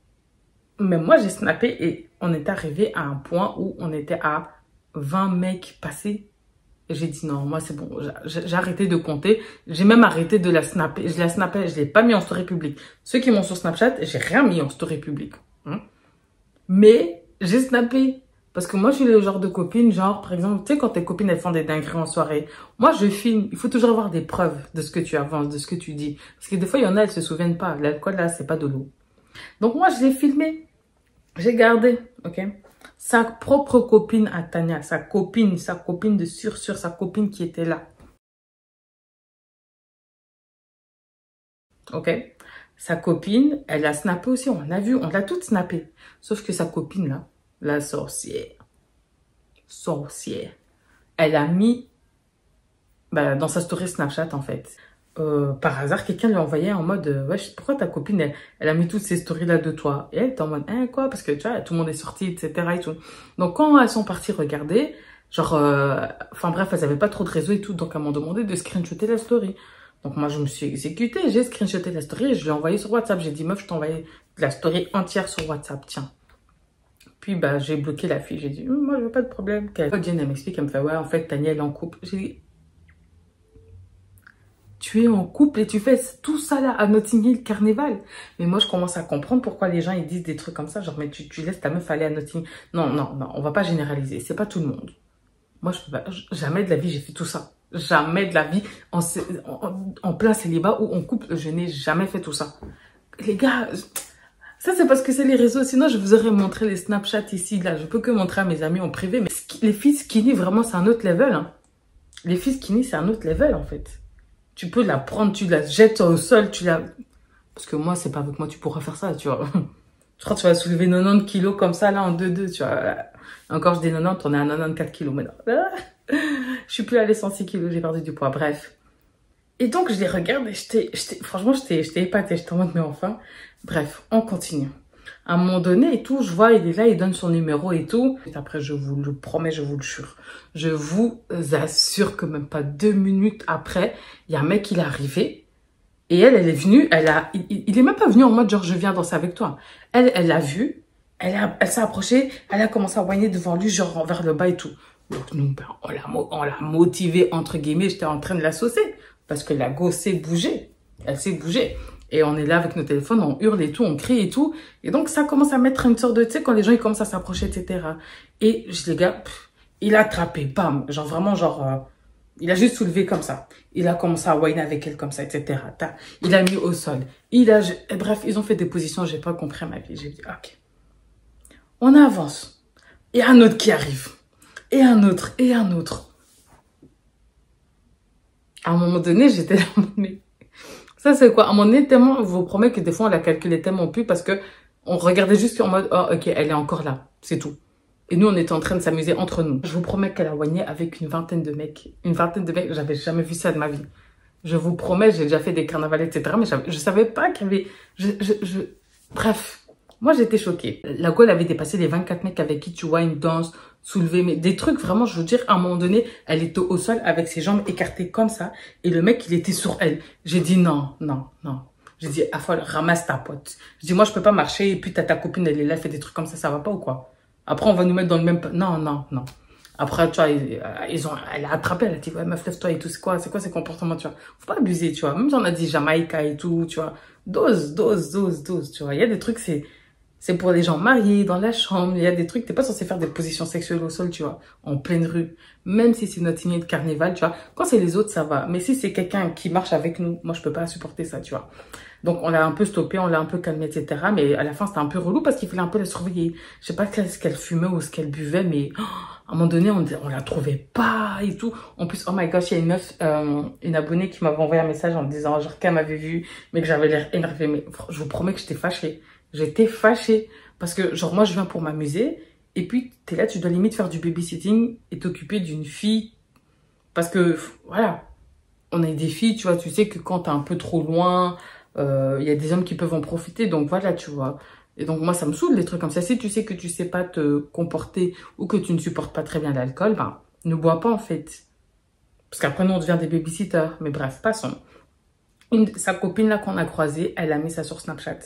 Mais moi, j'ai snappé et on est arrivé à un point où on était à vingt mecs passés. J'ai dit non, moi c'est bon, j'ai arrêté de compter. J'ai même arrêté de la snapper. Je la snappais, je ne l'ai pas mis en story publique. Ceux qui m'ont sur Snapchat, j'ai rien mis en story publique. Hein? Mais j'ai snappé. Parce que moi, je suis le genre de copine, genre, par exemple, tu sais, quand tes copines, elles font des dingueries en soirée. Moi, je filme. Il faut toujours avoir des preuves de ce que tu avances, de ce que tu dis. Parce que des fois, il y en a, elles se souviennent pas. L'alcool, là, c'est pas de l'eau. Donc moi, je l'ai filmé. J'ai gardé, ok, sa propre copine à Tania, sa copine, sa copine de sûr, sûr, sa copine qui était là. Ok, sa copine, elle a snappé aussi, on l'a vu, on l'a toute snappé. Sauf que sa copine là, la sorcière, sorcière, elle a mis bah, dans sa story Snapchat en fait. Euh, par hasard, quelqu'un lui a envoyé en mode euh, ouais, pourquoi ta copine elle, elle a mis toutes ces stories là de toi? Et elle était en mode hein, quoi? Parce que tu vois, tout le monde est sorti, et cetera. Et tout. Donc quand elles sont parties regarder, genre, euh, enfin bref, elles avaient pas trop de réseau et tout, donc elles m'ont demandé de screenshotter la story. Donc moi je me suis exécutée, j'ai screenshoté la story et je l'ai envoyé sur WhatsApp. J'ai dit meuf, je t'ai envoyé la story entière sur WhatsApp, tiens. Puis bah j'ai bloqué la fille, j'ai dit hm, moi je veux pas de problème. Jen elle m'explique, elle me fait ouais en fait Tania elle est en couple. J'ai dit tu es en couple et tu fais tout ça là à Notting Hill Carnival. Mais moi, je commence à comprendre pourquoi les gens ils disent des trucs comme ça. Genre, mais tu, tu laisses ta meuf aller à Notting Hill. Non, non, non, on va pas généraliser. C'est pas tout le monde. Moi, je peux pas, jamais de la vie, j'ai fait tout ça. Jamais de la vie en, en, en plein célibat ou en couple, je n'ai jamais fait tout ça. Les gars, ça c'est parce que c'est les réseaux. Sinon, je vous aurais montré les Snapchat ici, là. Je peux que montrer à mes amis en privé. Mais les filles skinny, vraiment, c'est un autre level. Hein. Les filles skinny, c'est un autre level, en fait. Tu peux la prendre, tu la jettes au sol, tu la... Parce que moi, c'est pas avec moi, tu pourras faire ça, tu vois. Je crois que tu vas soulever quatre-vingt-dix kilos comme ça, là, en deux deux, tu vois. Encore, je dis quatre-vingt-dix, on est à quatre-vingt-quatorze kilos maintenant. Je suis plus allée cent six kilos, j'ai perdu du poids, bref. Et donc, je les regarde et j'étais... Franchement, j'étais épatée, j'étais en mode, mais enfin... Bref, on continue. À un moment donné et tout, je vois, il est là, il donne son numéro et tout. Et après, je vous le promets, je vous le jure. Je vous assure que même pas deux minutes après, il y a un mec qui est arrivé. Et elle, elle est venue, elle a, il, il est même pas venu en mode genre, je viens danser avec toi. Elle, elle l'a vu, elle, a, elle s'est approchée, elle a commencé à whiner devant lui, genre vers le bas et tout. Donc nous, ben, on l'a on l'a motivée, entre guillemets, j'étais en train de la saucer. Parce que la go s'est bougée. Elle s'est bougée. Et on est là avec nos téléphones, on hurle et tout, on crie et tout. Et donc, ça commence à mettre une sorte de... Tu sais, quand les gens, ils commencent à s'approcher, et cetera. Et je les gars, pff, il a attrapé, bam. Genre, vraiment, genre... Euh, il a juste soulevé comme ça. Il a commencé à whiner avec elle comme ça, et cetera. Il a mis au sol. Il a... Et bref, ils ont fait des positions, j'ai pas compris ma vie. J'ai dit, ok. On avance. Et un autre qui arrive. Et un autre, et un autre. À un moment donné, j'étais là, mais... Ça, c'est quoi? À un moment donné, tellement, je vous promets que des fois, on la calculait tellement plus parce que on regardait juste en mode, oh, ok, elle est encore là. C'est tout. Et nous, on était en train de s'amuser entre nous. Je vous promets qu'elle a wagné avec une vingtaine de mecs. Une vingtaine de mecs, j'avais jamais vu ça de ma vie. Je vous promets, j'ai déjà fait des carnavals, et cetera. Mais je savais pas qu'il y avait... Je, je, je... Bref, moi, j'étais choquée. La go, elle avait dépassé les vingt-quatre mecs avec qui tu vois une danse, soulever, mais des trucs, vraiment, je veux dire, à un moment donné, elle était au sol avec ses jambes écartées comme ça. Et le mec, il était sur elle. J'ai dit non, non, non. J'ai dit, ah, folle, ramasse ta pote. Je dis, moi, je peux pas marcher et puis t'as ta copine, elle est là, elle fait des trucs comme ça, ça va pas ou quoi? Après, on va nous mettre dans le même... Non, non, non. Après, tu vois, ils, ils ont, elle a attrapé, elle a dit, ouais, meuf, lève-toi et tout, c'est quoi, c'est quoi ces comportements, tu vois. Faut pas abuser, tu vois. Même si on a dit Jamaïca et tout, tu vois. Dose, dose, dose, dose, tu vois. Il y a des trucs, c'est, c'est pour les gens mariés, dans la chambre. Il y a des trucs, t'es pas censé faire des positions sexuelles au sol, tu vois, en pleine rue. Même si c'est notre signe de carnaval, tu vois. Quand c'est les autres, ça va. Mais si c'est quelqu'un qui marche avec nous, moi, je peux pas supporter ça, tu vois. Donc, on l'a un peu stoppé, on l'a un peu calmé, et cetera. Mais à la fin, c'était un peu relou parce qu'il fallait un peu la surveiller. Je sais pas ce qu'elle fumait ou ce qu'elle buvait, mais oh, à un moment donné, on, on la trouvait pas et tout. En plus, oh my gosh, il y a une meuf, euh, une abonnée qui m'avait envoyé un message en me disant genre qu'elle m'avait vu, mais que j'avais l'air énervée. Mais je vous promets que j'étais fâchée. J'étais fâchée parce que genre moi, je viens pour m'amuser et puis t'es là, tu dois limite faire du babysitting et t'occuper d'une fille parce que voilà, on est des filles, tu vois, tu sais que quand t'es un peu trop loin, il euh, y a des hommes qui peuvent en profiter, donc voilà, tu vois. Et donc moi, ça me saoule, les trucs comme ça. Si tu sais que tu sais pas te comporter ou que tu ne supportes pas très bien l'alcool, ben, ne bois pas, en fait. Parce qu'après, nous, on devient des babysitters. Mais bref, passons. Une, sa copine, là, qu'on a croisée, elle a mis ça sur Snapchat.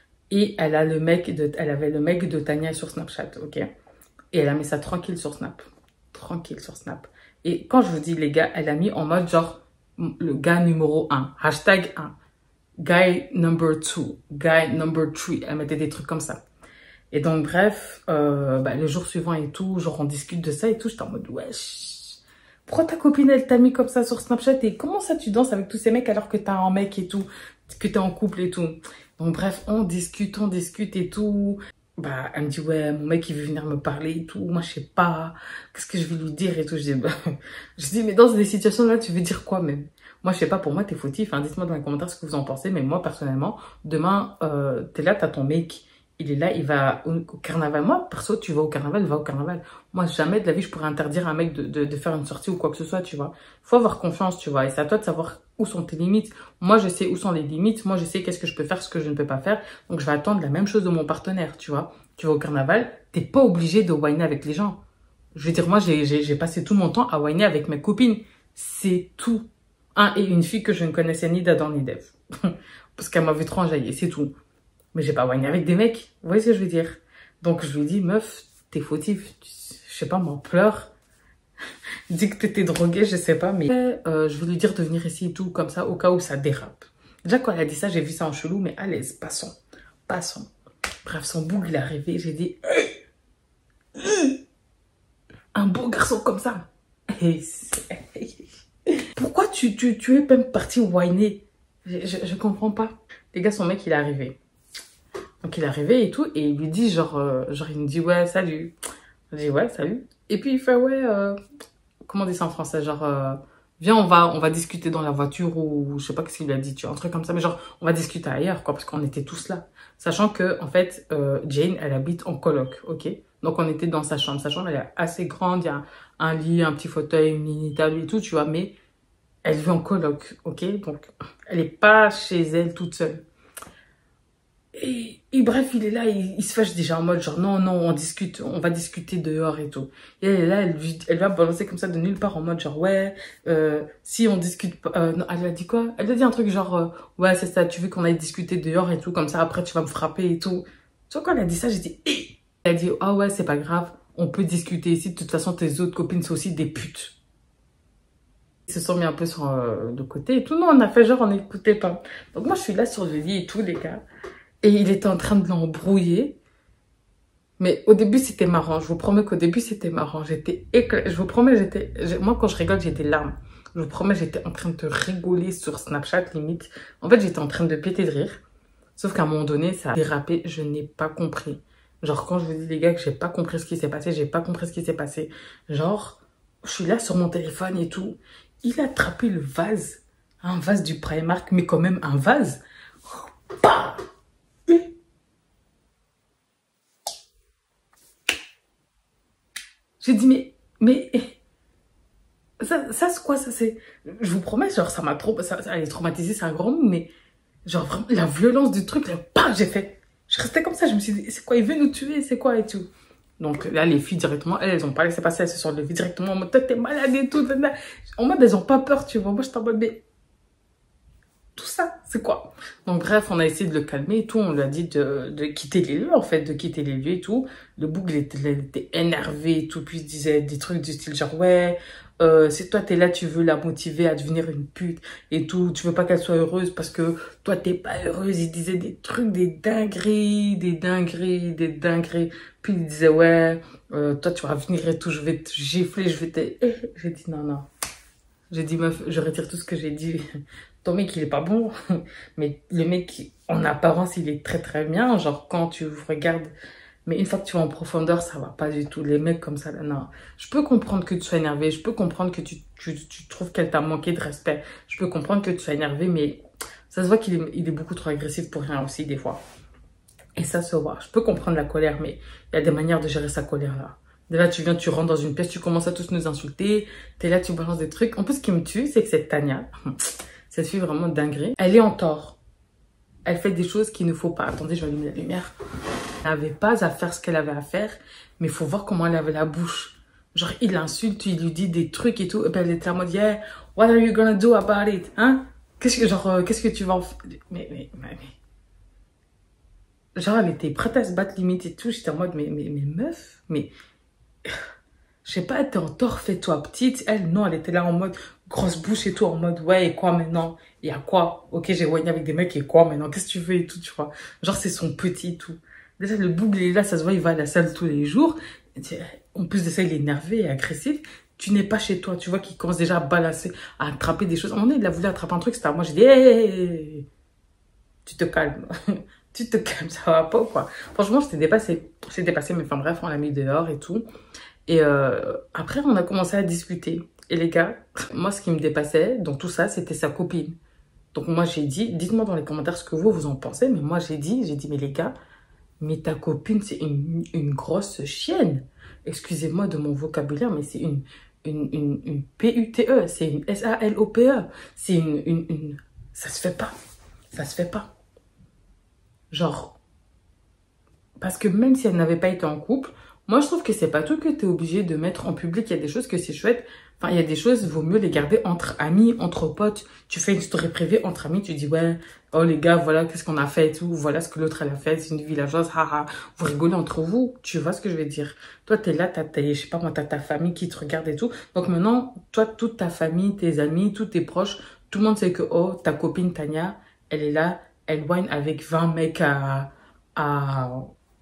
Et elle a le mec de, elle avait le mec de Tania sur Snapchat, ok? Et elle a mis ça tranquille sur Snap. Tranquille sur Snap. Et quand je vous dis, les gars, elle a mis en mode, genre, le gars numéro un. Hashtag un. Guy number two, guy number three, elle mettait des trucs comme ça. Et donc, bref, euh, bah, le jour suivant et tout, genre, on discute de ça et tout, j'étais en mode, wesh, pourquoi ta copine, elle t'a mis comme ça sur Snapchat et comment ça tu danses avec tous ces mecs alors que t'as un mec et tout, que t'es en couple et tout. Donc, bref, on discute, on discute et tout. Bah, elle me dit, ouais, mon mec, il veut venir me parler et tout, moi, je sais pas, qu'est-ce que je vais lui dire et tout. Je dis, bah, je dis, mais dans des situations-là, tu veux dire quoi même? Moi, je sais pas, pour moi, t'es fautif. Hein. Dites-moi dans les commentaires ce que vous en pensez. Mais moi, personnellement, demain, euh, t'es là, t'as ton mec. Il est là, il va au, au carnaval. Moi, perso, tu vas au carnaval, va au carnaval. Moi, jamais de la vie, je pourrais interdire à un mec de, de, de faire une sortie ou quoi que ce soit, tu vois. Faut avoir confiance, tu vois. Et c'est à toi de savoir où sont tes limites. Moi, je sais où sont les limites. Moi, je sais qu'est-ce que je peux faire, ce que je ne peux pas faire. Donc, je vais attendre la même chose de mon partenaire, tu vois. Tu vas au carnaval, t'es pas obligé de whiner avec les gens. Je veux dire, moi, j'ai passé tout mon temps à whiner avec mes copines. C'est tout. Un et une fille que je ne connaissais ni d'Adam ni d'Ève. Parce qu'elle m'avait trop enjaillé, c'est tout. Mais j'ai pas whiné avec des mecs. Vous voyez ce que je veux dire? Donc je lui dis, meuf, t'es fautif. Je sais pas, moi, pleure. Dis que t'étais droguée, je sais pas. Mais euh, je vais lui dire de venir ici et tout, comme ça, au cas où ça dérape. Déjà, quand elle a dit ça, j'ai vu ça en chelou, mais à l'aise, passons. Passons. Bref, son boug, il est arrivé. J'ai dit, un beau garçon comme ça. Et pourquoi tu, tu, tu es même parti whiner? Je, je, je comprends pas. Les gars, son mec, il est arrivé. Donc, il est arrivé et tout. Et il lui dit, genre, euh, genre il me dit, ouais, salut. Je dis, ouais, salut. Et puis, il fait, ouais, euh, comment on dit ça en français? Genre, euh, viens, on va, on va discuter dans la voiture ou je sais pas ce qu'il lui a dit, tu vois, un truc comme ça. Mais genre, on va discuter ailleurs, quoi, parce qu'on était tous là. Sachant que, en fait, euh, Jane, elle habite en coloc, ok? Donc, on était dans sa chambre. Sa chambre, elle est assez grande. Il y a un lit, un petit fauteuil, une mini table et tout, tu vois. Mais elle vit en coloc, ok? Donc, elle n'est pas chez elle toute seule. Et, et bref, il est là, il, il se fâche déjà en mode genre, non, non, on discute, on va discuter dehors et tout. Et elle est là, elle, elle va balancer comme ça de nulle part en mode genre, ouais, euh, si on discute pas... Euh, non, elle a dit quoi? Elle a dit un truc genre, euh, ouais, c'est ça, tu veux qu'on aille discuter dehors et tout, comme ça, après, tu vas me frapper et tout. Tu vois, quand elle a dit ça, j'ai dit, eh! Elle a dit, ah ouais, c'est pas grave, on peut discuter ici, de toute façon, tes autres copines sont aussi des putes. Ils se sont mis un peu sur euh, de côté et tout. Non, on a fait genre, on n'écoutait pas. Donc moi, je suis là sur le lit et tout, les gars. Et il était en train de l'embrouiller. Mais au début, c'était marrant. Je vous promets qu'au début, c'était marrant. J'étais éclatée. Je vous promets, j'étais... Moi, quand je rigole, j'ai des larmes. Je vous promets, j'étais en train de rigoler sur Snapchat, limite. En fait, j'étais en train de péter de rire. Sauf qu'à un moment donné, ça a dérapé. Je n'ai pas compris. Genre, quand je vous dis, les gars, que j'ai pas compris ce qui s'est passé, j'ai pas compris ce qui s'est passé. Genre, je suis là sur mon téléphone et tout. Il a attrapé le vase Un vase du Primark, mais quand même un vase. Bah j'ai dit, mais, mais, ça, ça c'est quoi, ça, c'est, je vous promets, genre, ça m'a trop, ça, ça, elle est traumatisée, c'est un grand mot, mais, genre, vraiment, la violence du truc, là, bah, j'ai fait, je restais comme ça, je me suis dit, c'est quoi, il veut nous tuer, c'est quoi, et tout. Donc, là, les filles, directement, elles, elles ont pas laissé passer, elles se sont levées directement, en mode, toi, t'es malade et tout, en mode, elles ont pas peur, tu vois, moi, j'étais en mode, mais, tout ça, c'est quoi? Donc bref, on a essayé de le calmer et tout, on lui a dit de, de quitter les lieux, en fait, de quitter les lieux et tout. Le bouc, il était, il était énervé et tout, puis il disait des trucs du style genre, ouais, euh, c'est toi, t'es là, tu veux la motiver à devenir une pute et tout, tu veux pas qu'elle soit heureuse parce que toi, t'es pas heureuse. Il disait des trucs, des dingueries, des dingueries, des dingueries. Puis il disait, ouais, euh, toi, tu vas venir et tout, je vais te gifler, je vais te... Eh, j'ai dit, non, non. J'ai dit, meuf, je retire tout ce que j'ai dit. Ton mec, il est pas bon. Mais le mec, en apparence, il est très très bien. Genre, quand tu regardes... Mais une fois que tu vas en profondeur, ça va pas du tout. Les mecs comme ça, là, non. Je peux comprendre que tu sois énervé. Je peux comprendre que tu, tu, tu trouves qu'elle t'a manqué de respect. Je peux comprendre que tu sois énervé, mais ça se voit qu'il est, il est beaucoup trop agressif pour rien aussi, des fois. Et ça se voit. Je peux comprendre la colère, mais il y a des manières de gérer sa colère, là. De là, tu viens, tu rentres dans une pièce, tu commences à tous nous insulter. T'es là, tu balances des trucs. En plus, ce qui me tue, c'est que cette Tania, cette fille vraiment dinguerie, elle est en tort. Elle fait des choses qu'il ne faut pas. Attendez, je vais allumer la lumière. Elle n'avait pas à faire ce qu'elle avait à faire, mais il faut voir comment elle avait la bouche. Genre, il l'insulte, il lui dit des trucs et tout. Et puis elle était en mode, yeah, what are you gonna do about it? Hein? Qu'est-ce que, genre, euh, qu'est-ce que tu vas en faire? Mais, mais, mais, mais. Genre, elle était prête à se battre limite et tout. J'étais en mode, mais, mais, mais meuf, mais... Je sais pas, t'es en tort, fais-toi petite. Elle, non, elle était là en mode grosse bouche et tout, en mode, ouais, et quoi maintenant? Il y a quoi? Ok, j'ai voyé avec des mecs, et quoi maintenant? Qu'est-ce que tu veux et tout, tu vois? Genre, c'est son petit et tout. Déjà, le bouc, il est là, ça se voit, il va à la salle tous les jours. En plus de ça, il est énervé et agressif. Tu n'es pas chez toi, tu vois, qu'il commence déjà à balancer, à attraper des choses. À un moment donné, il a voulu attraper un truc, c'était à moi, j'ai dit, hé, hey, hey, tu te calmes. Tu te calmes, ça va pas, quoi. Franchement, j'étais dépassée. J'étais dépassée, mais enfin bref, on l'a mis dehors et tout. Et euh, après, on a commencé à discuter. Et les gars, moi, ce qui me dépassait dans tout ça, c'était sa copine. Donc moi, j'ai dit, dites-moi dans les commentaires ce que vous, vous en pensez. Mais moi, j'ai dit, j'ai dit, mais les gars, mais ta copine, c'est une, une grosse chienne. Excusez-moi de mon vocabulaire, mais c'est une, une, une, une P U T E. C'est une S A L O P E. C'est une, une, une... Ça se fait pas. Ça se fait pas. Genre, parce que même si elle n'avait pas été en couple, moi je trouve que c'est pas tout que tu es obligé de mettre en public. Il y a des choses que c'est chouette. Enfin, il y a des choses, il vaut mieux les garder entre amis, entre potes. Tu fais une story privée entre amis, tu dis ouais, oh les gars, voilà qu'est-ce qu'on a fait et tout. Voilà ce que l'autre elle a fait, c'est une villageoise, haha. Vous rigolez entre vous, tu vois ce que je veux dire. Toi, tu es là, t'as, je sais pas moi, t'as ta famille qui te regarde et tout. Donc maintenant, toi, toute ta famille, tes amis, tous tes proches, tout le monde sait que oh, ta copine Tania, elle est là. Elle wine avec vingt mecs à, à,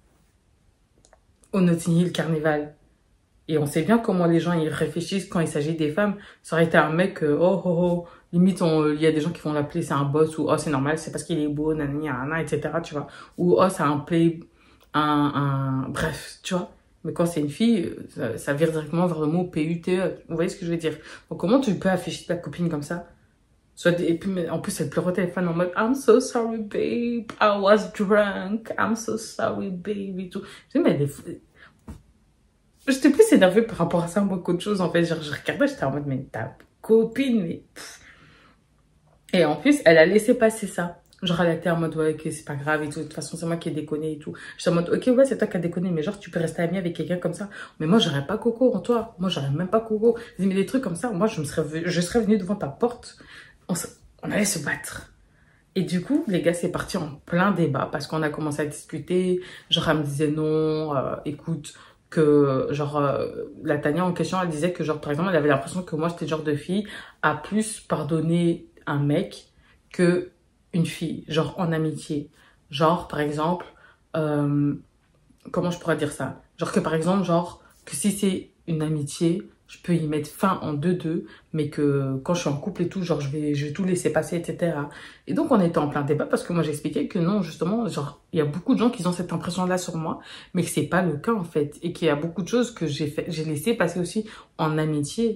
au Notting Hill Carnival. Et on sait bien comment les gens ils réfléchissent quand il s'agit des femmes. Ça aurait été un mec, euh, oh, oh, oh, limite, il y a des gens qui vont l'appeler, c'est un boss, ou oh, c'est normal, c'est parce qu'il est beau, nanani, nanana, et cetera, tu vois. Ou oh, c'est un play, un, un, bref, tu vois. Mais quand c'est une fille, ça, ça vire directement vers le mot P U T E. Vous voyez ce que je veux dire? Donc, comment tu peux afficher ta copine comme ça? Soit, et puis, en plus, elle pleure au téléphone en mode « I'm so sorry, babe. I was drunk. I'm so sorry, babe. » et tout. Je dis, mais elle est... J'étais plus énervée par rapport à ça, moi, qu'autre chose, en fait. Genre, je regardais, j'étais en mode « Mais ta copine, mais... » Et en plus, elle a laissé passer ça. Genre, elle était en mode « Ouais, ok, c'est pas grave et tout. De toute façon, c'est moi qui ai déconné et tout. » J'étais en mode « Ok, ouais, c'est toi qui as déconné. Mais genre, tu peux rester amie avec quelqu'un comme ça. Mais moi, j'aurais pas Coco en toi. Moi, j'aurais même pas Coco. » Je dis « Mais des trucs comme ça, moi, je me serais, je serais venue devant ta porte. » On, on allait se battre. Et du coup, les gars, c'est parti en plein débat parce qu'on a commencé à discuter. Genre, elle me disait non, euh, écoute, que genre, euh, la Tania en question, elle disait que genre, par exemple, elle avait l'impression que moi, j'étais le genre de fille à plus pardonner un mec que une fille, genre en amitié. Genre, par exemple, euh, comment je pourrais dire ça? Genre que par exemple, genre, que si c'est une amitié, je peux y mettre fin en deux-deux, mais que quand je suis en couple et tout, genre, je vais, je vais tout laisser passer, et cetera. Et donc, on était en plein débat parce que moi, j'expliquais que non, justement, genre, il y a beaucoup de gens qui ont cette impression-là sur moi, mais que c'est pas le cas, en fait. Et qu'il y a beaucoup de choses que j'ai fait, j'ai laissé passer aussi en amitié.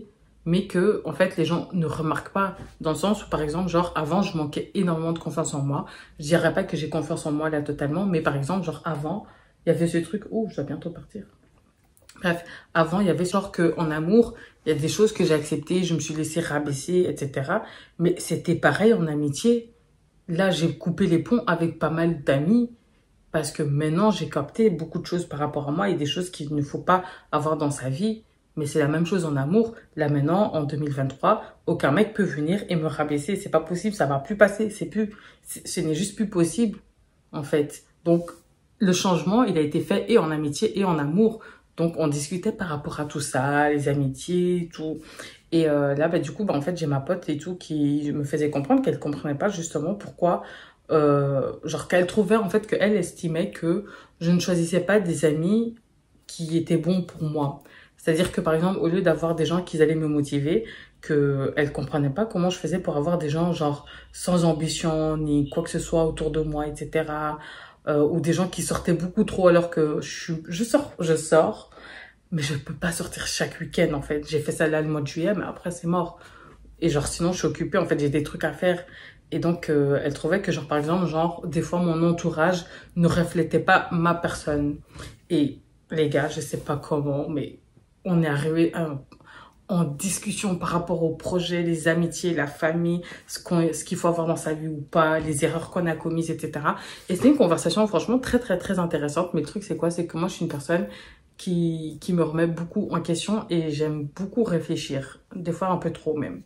mais que, en fait, les gens ne remarquent pas. Dans le sens où, par exemple, genre, avant, je manquais énormément de confiance en moi. Je dirais pas que j'ai confiance en moi, là, totalement, mais par exemple, genre, avant, il y avait ce truc, oh, je dois bientôt partir. Bref, avant, il y avait genre que en amour, il y a des choses que j'ai acceptées, je me suis laissée rabaisser, et cetera. Mais c'était pareil en amitié. Là, j'ai coupé les ponts avec pas mal d'amis parce que maintenant, j'ai capté beaucoup de choses par rapport à moi et des choses qu'il ne faut pas avoir dans sa vie. Mais c'est la même chose en amour. Là, maintenant, en deux mille vingt-trois, aucun mec peut venir et me rabaisser. C'est pas possible, ça va plus passer. C'est plus, ce n'est juste plus possible, en fait. Donc, le changement, il a été fait et en amitié et en amour. Donc, on discutait par rapport à tout ça, les amitiés, tout. Et euh, là, bah, du coup, bah, en fait, j'ai ma pote et tout qui me faisait comprendre qu'elle ne comprenait pas justement pourquoi, euh, genre qu'elle trouvait en fait qu'elle estimait que je ne choisissais pas des amis qui étaient bons pour moi. C'est-à-dire que, par exemple, au lieu d'avoir des gens qui allaient me motiver, qu'elle ne comprenait pas comment je faisais pour avoir des gens genre sans ambition, ni quoi que ce soit autour de moi, et cetera. Euh, ou des gens qui sortaient beaucoup trop alors que je, suis, je sors, je sors, mais je peux pas sortir chaque week-end en fait. J'ai fait ça là le mois de juillet, mais après c'est mort. Et genre sinon je suis occupée, en fait j'ai des trucs à faire. Et donc euh, elle trouvait que genre par exemple, genre des fois mon entourage ne reflétait pas ma personne. Et les gars, je sais pas comment, mais on est arrivé à un... en discussion par rapport au projet, les amitiés, la famille, ce qu'on, ce qu'il faut avoir dans sa vie ou pas, les erreurs qu'on a commises, et cetera. Et c'était une conversation franchement très très très intéressante. Mais le truc c'est quoi? C'est que moi je suis une personne qui, qui me remet beaucoup en question et j'aime beaucoup réfléchir, des fois un peu trop même.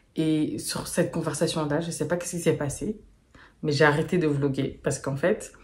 Et sur cette conversation-là, je sais pas ce qui s'est passé, mais j'ai arrêté de vlogger parce qu'en fait,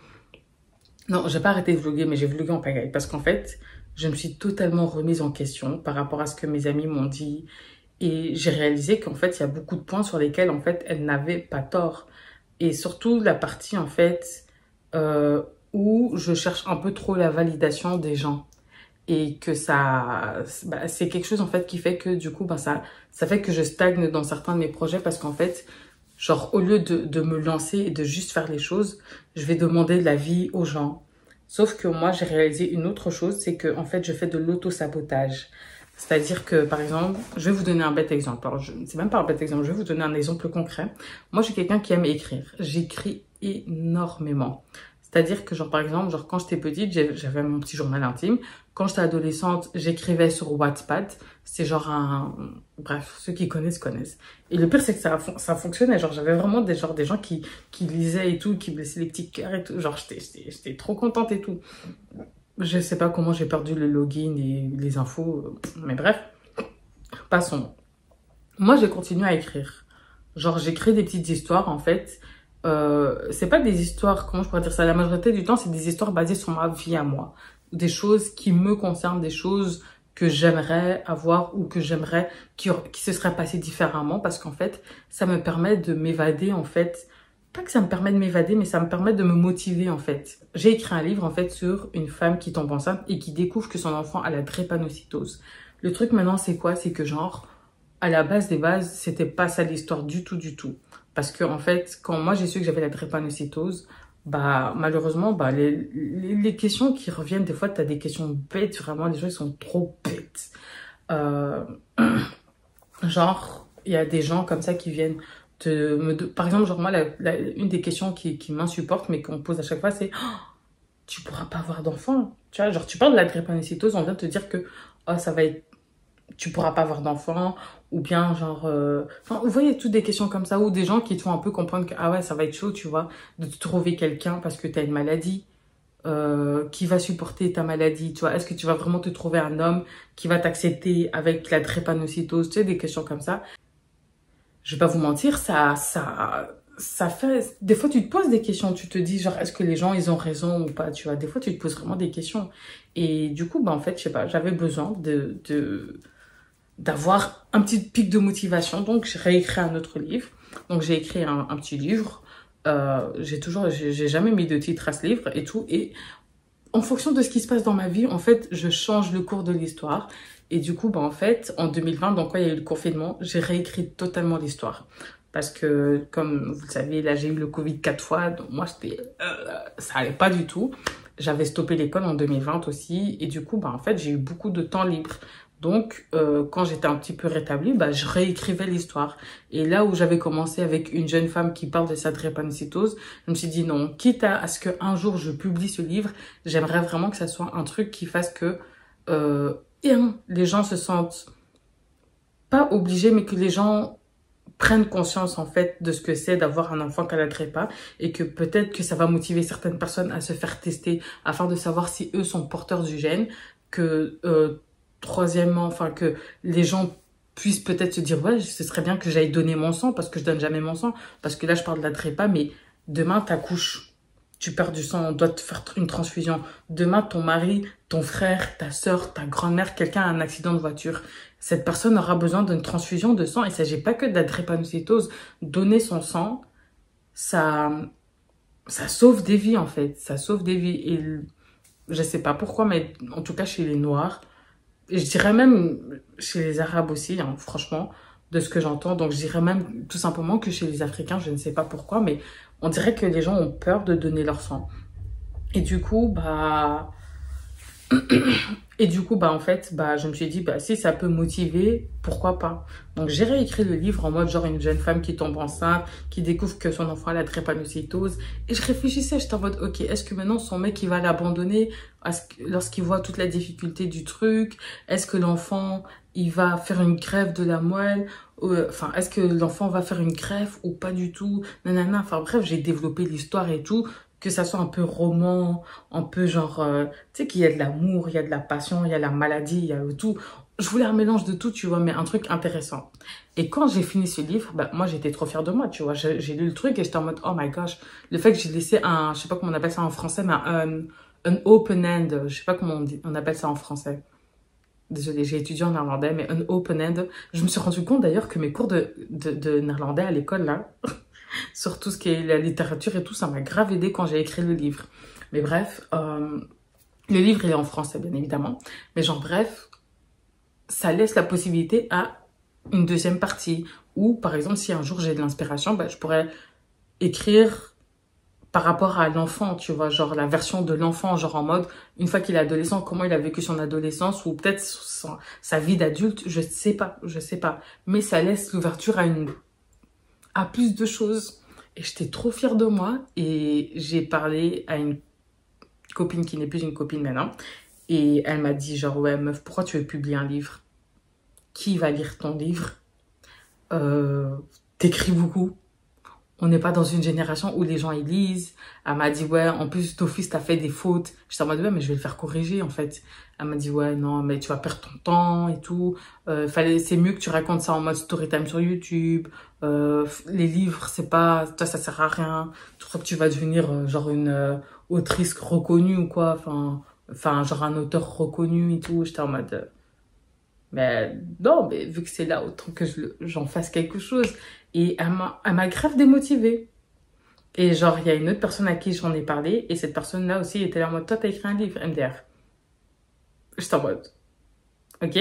non, j'ai pas arrêté de vlogger, mais j'ai vlogué en pagaille parce qu'en fait, je me suis totalement remise en question par rapport à ce que mes amis m'ont dit. Et j'ai réalisé qu'en fait, il y a beaucoup de points sur lesquels, en fait, elles n'avaient pas tort. Et surtout, la partie, en fait, euh, où je cherche un peu trop la validation des gens. Et que ça... Bah, c'est quelque chose, en fait, qui fait que, du coup, bah, ça, ça fait que je stagne dans certains de mes projets parce qu'en fait, genre, au lieu de, de me lancer et de juste faire les choses, je vais demander de l'avis aux gens. Sauf que moi, j'ai réalisé une autre chose, c'est que en fait, je fais de l'auto-sabotage. C'est-à-dire que, par exemple, je vais vous donner un bête exemple. Alors, je, c'est même pas un bête exemple, je vais vous donner un exemple concret. Moi, je suis quelqu'un qui aime écrire. J'écris énormément. C'est-à-dire que, genre, par exemple, genre, quand j'étais petite, j'avais mon petit journal intime. Quand j'étais adolescente, j'écrivais sur Wattpad. C'est genre un... Bref, ceux qui connaissent, connaissent. Et le pire, c'est que ça, ça fonctionnait. Genre, j'avais vraiment des, genre, des gens qui, qui lisaient et tout, qui me laissaient les petits cœurs et tout. Genre, j'étais trop contente et tout. Je sais pas comment j'ai perdu le login et les infos. Mais bref, passons. Moi, j'ai continué à écrire. Genre, j'écris des petites histoires, en fait. Euh, c'est pas des histoires, comment je pourrais dire ça, la majorité du temps, c'est des histoires basées sur ma vie à moi. Des choses qui me concernent, des choses que j'aimerais avoir ou que j'aimerais qui, qui se seraient passées différemment parce qu'en fait, ça me permet de m'évader en fait. Pas que ça me permet de m'évader, mais ça me permet de me motiver en fait. J'ai écrit un livre en fait sur une femme qui tombe enceinte et qui découvre que son enfant a la drépanocytose. Le truc maintenant, c'est quoi? C'est que genre, à la base des bases, c'était pas ça l'histoire du tout, du tout. Parce que en fait, quand moi j'ai su que j'avais la drépanocytose, bah malheureusement, bah les, les, les questions qui reviennent, des fois, tu as des questions bêtes, vraiment, les gens ils sont trop bêtes. Euh, genre, il y a des gens comme ça qui viennent te... Me, de, par exemple, genre moi, la, la, une des questions qui, qui m'insupporte, mais qu'on pose à chaque fois, c'est oh, « Tu pourras pas avoir d'enfant ?» Tu vois, genre tu parles de la drépanocytose, on vient te dire que oh, ça va être... Tu pourras pas avoir d'enfant, ou bien genre... Euh... Enfin, vous voyez, toutes des questions comme ça, ou des gens qui te font un peu comprendre que, ah ouais, ça va être chaud, tu vois, de te trouver quelqu'un parce que tu as une maladie, euh, qui va supporter ta maladie, tu vois. Est-ce que tu vas vraiment te trouver un homme qui va t'accepter avec la drépanocytose, tu sais, des questions comme ça. Je vais pas vous mentir, ça, ça, ça fait... Des fois, tu te poses des questions, tu te dis, genre, est-ce que les gens, ils ont raison ou pas, tu vois. Des fois, tu te poses vraiment des questions. Et du coup, bah, en fait, je sais pas, j'avais besoin de... de... d'avoir un petit pic de motivation, donc j'ai réécrit un autre livre. Donc j'ai écrit un, un petit livre, euh, j'ai toujours, j'ai jamais mis de titre à ce livre et tout, et en fonction de ce qui se passe dans ma vie, en fait, je change le cours de l'histoire, et du coup, bah, en fait, en deux mille vingt, donc quand il y a eu le confinement, j'ai réécrit totalement l'histoire, parce que, comme vous le savez, là, j'ai eu le Covid quatre fois, donc moi, c'était, euh, ça allait pas du tout. J'avais stoppé l'école en deux mille vingt aussi, et du coup, bah, en fait, j'ai eu beaucoup de temps libre. Donc, euh, quand j'étais un petit peu rétablie, bah, je réécrivais l'histoire. Et là où j'avais commencé avec une jeune femme qui parle de sa drépanocytose, je me suis dit non, quitte à, à ce qu'un jour je publie ce livre, j'aimerais vraiment que ça soit un truc qui fasse que euh, et, hein, les gens se sentent pas obligés, mais que les gens prennent conscience en fait de ce que c'est d'avoir un enfant qui a la drépa et que peut-être que ça va motiver certaines personnes à se faire tester afin de savoir si eux sont porteurs du gène, que... Euh, Troisièmement, enfin que les gens puissent peut-être se dire ouais, ce serait bien que j'aille donner mon sang parce que je donne jamais mon sang, parce que là je parle de la drépa, mais demain t'accouches, tu perds du sang, on doit te faire une transfusion. Demain ton mari, ton frère, ta soeur, ta grand-mère, quelqu'un a un accident de voiture, cette personne aura besoin d'une transfusion de sang. Il ne s'agit pas que de la drépanocytose. Donner son sang, ça ça sauve des vies en fait, ça sauve des vies. Et je sais pas pourquoi, mais en tout cas chez les Noirs, et je dirais même chez les Arabes aussi, hein, franchement, de ce que j'entends. Donc, je dirais même tout simplement que chez les Africains, je ne sais pas pourquoi, mais on dirait que les gens ont peur de donner leur sang. Et du coup, bah... Et du coup, bah en fait, bah je me suis dit, bah si ça peut motiver, pourquoi pas. Donc j'ai réécrit le livre en mode genre une jeune femme qui tombe enceinte, qui découvre que son enfant a la drépanocytose. Et je réfléchissais, j'étais en mode, ok, est-ce que maintenant son mec il va l'abandonner lorsqu'il voit toute la difficulté du truc? Est-ce que l'enfant il va faire une greffe de la moelle? Enfin, est-ce que l'enfant va faire une greffe ou pas du tout? Nanana. Enfin bref, j'ai développé l'histoire et tout. Que ça soit un peu roman, un peu genre, euh, tu sais qu'il y a de l'amour, il y a de la passion, il y a la maladie, il y a le tout. Je voulais un mélange de tout, tu vois, mais un truc intéressant. Et quand j'ai fini ce livre, bah, moi, j'étais trop fière de moi, tu vois. J'ai lu le truc et j'étais en mode, oh my gosh. Le fait que j'ai laissé un, je sais pas comment on appelle ça en français, mais un, un open end, je sais pas comment on, dit, on appelle ça en français. Désolée, j'ai étudié en néerlandais, mais un open end. Je me suis rendu compte d'ailleurs que mes cours de, de, de néerlandais à l'école, là, sur tout ce qui est la littérature et tout, ça m'a grave aidé quand j'ai écrit le livre. Mais bref, euh, le livre il est en français bien évidemment, mais genre bref, ça laisse la possibilité à une deuxième partie, où par exemple si un jour j'ai de l'inspiration, bah, je pourrais écrire par rapport à l'enfant, tu vois, genre la version de l'enfant, genre en mode, une fois qu'il est adolescent, comment il a vécu son adolescence, ou peut-être sa, sa vie d'adulte, je sais pas, je sais pas, mais ça laisse l'ouverture à une à plus de choses. Et j'étais trop fière de moi. Et j'ai parlé à une copine qui n'est plus une copine maintenant. Et elle m'a dit genre, ouais meuf, pourquoi tu veux publier un livre? Qui va lire ton livre? euh, T'écris beaucoup. On n'est pas dans une génération où les gens ils lisent. Elle m'a dit, ouais, en plus, d'office, t'as fait des fautes. J'étais en mode, ouais, mais je vais le faire corriger, en fait. Elle m'a dit, ouais, non, mais tu vas perdre ton temps et tout. Euh, fallait, c'est mieux que tu racontes ça en mode story time sur YouTube. Euh, les livres, c'est pas, toi, ça sert à rien. Tu crois que tu vas devenir, euh, genre, une euh, autrice reconnue ou quoi. Enfin, enfin, genre, un auteur reconnu et tout. J'étais en mode, euh, mais non, mais vu que c'est là, autant que je, j'en fasse quelque chose. Et elle m'a, elle m'a grave démotivée. Et genre, il y a une autre personne à qui j'en ai parlé. Et cette personne-là aussi était là en mode, toi, t'as écrit un livre, M D R. J'étais en mode, ok.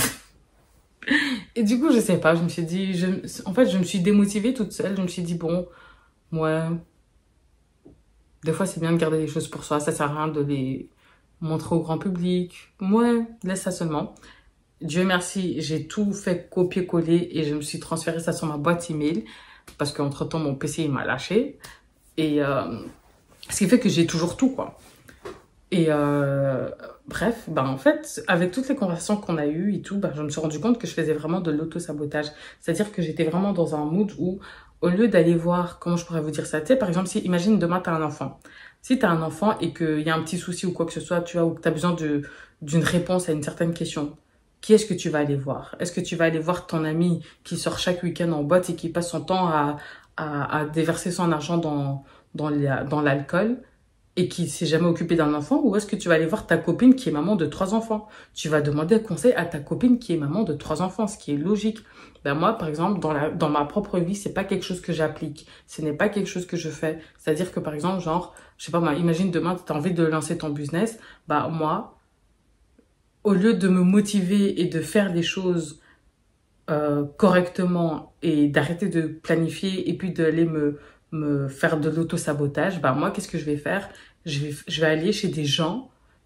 Et du coup, je sais pas, je me suis dit, je, en fait, je me suis démotivée toute seule. Je me suis dit, bon, ouais, des fois, c'est bien de garder les choses pour soi. Ça sert à rien de les montrer au grand public. Ouais, laisse ça seulement. Dieu merci, j'ai tout fait copier-coller et je me suis transféré ça sur ma boîte email parce qu'entre-temps, mon P C, il m'a lâché. Et euh, ce qui fait que j'ai toujours tout, quoi. Et euh, bref, bah en fait, avec toutes les conversations qu'on a eues et tout, bah, je me suis rendu compte que je faisais vraiment de l'auto-sabotage. C'est-à-dire que j'étais vraiment dans un mood où, au lieu d'aller voir, comment je pourrais vous dire ça, tu sais, par exemple, si, imagine demain, tu as un enfant. Si tu as un enfant et qu'il y a un petit souci ou quoi que ce soit, tu vois, ou que tu as besoin de, d'une réponse à une certaine question, qui est-ce que tu vas aller voir? Est-ce que tu vas aller voir ton ami qui sort chaque week-end en boîte et qui passe son temps à, à, à déverser son argent dans, dans, la, dans l'alcool et qui s'est jamais occupé d'un enfant? Ou est-ce que tu vas aller voir ta copine qui est maman de trois enfants? Tu vas demander conseil à ta copine qui est maman de trois enfants, ce qui est logique. Ben moi, par exemple, dans, la, dans ma propre vie, c'est pas quelque chose que j'applique. Ce n'est pas quelque chose que je fais. C'est-à-dire que, par exemple, genre, je sais pas, moi, imagine demain, tu as envie de lancer ton business. Bah moi, au lieu de me motiver et de faire les choses euh, correctement et d'arrêter de planifier et puis d'aller me, me faire de l'auto-sabotage, bah moi, qu'est-ce que je vais faire? je vais, je vais aller chez des gens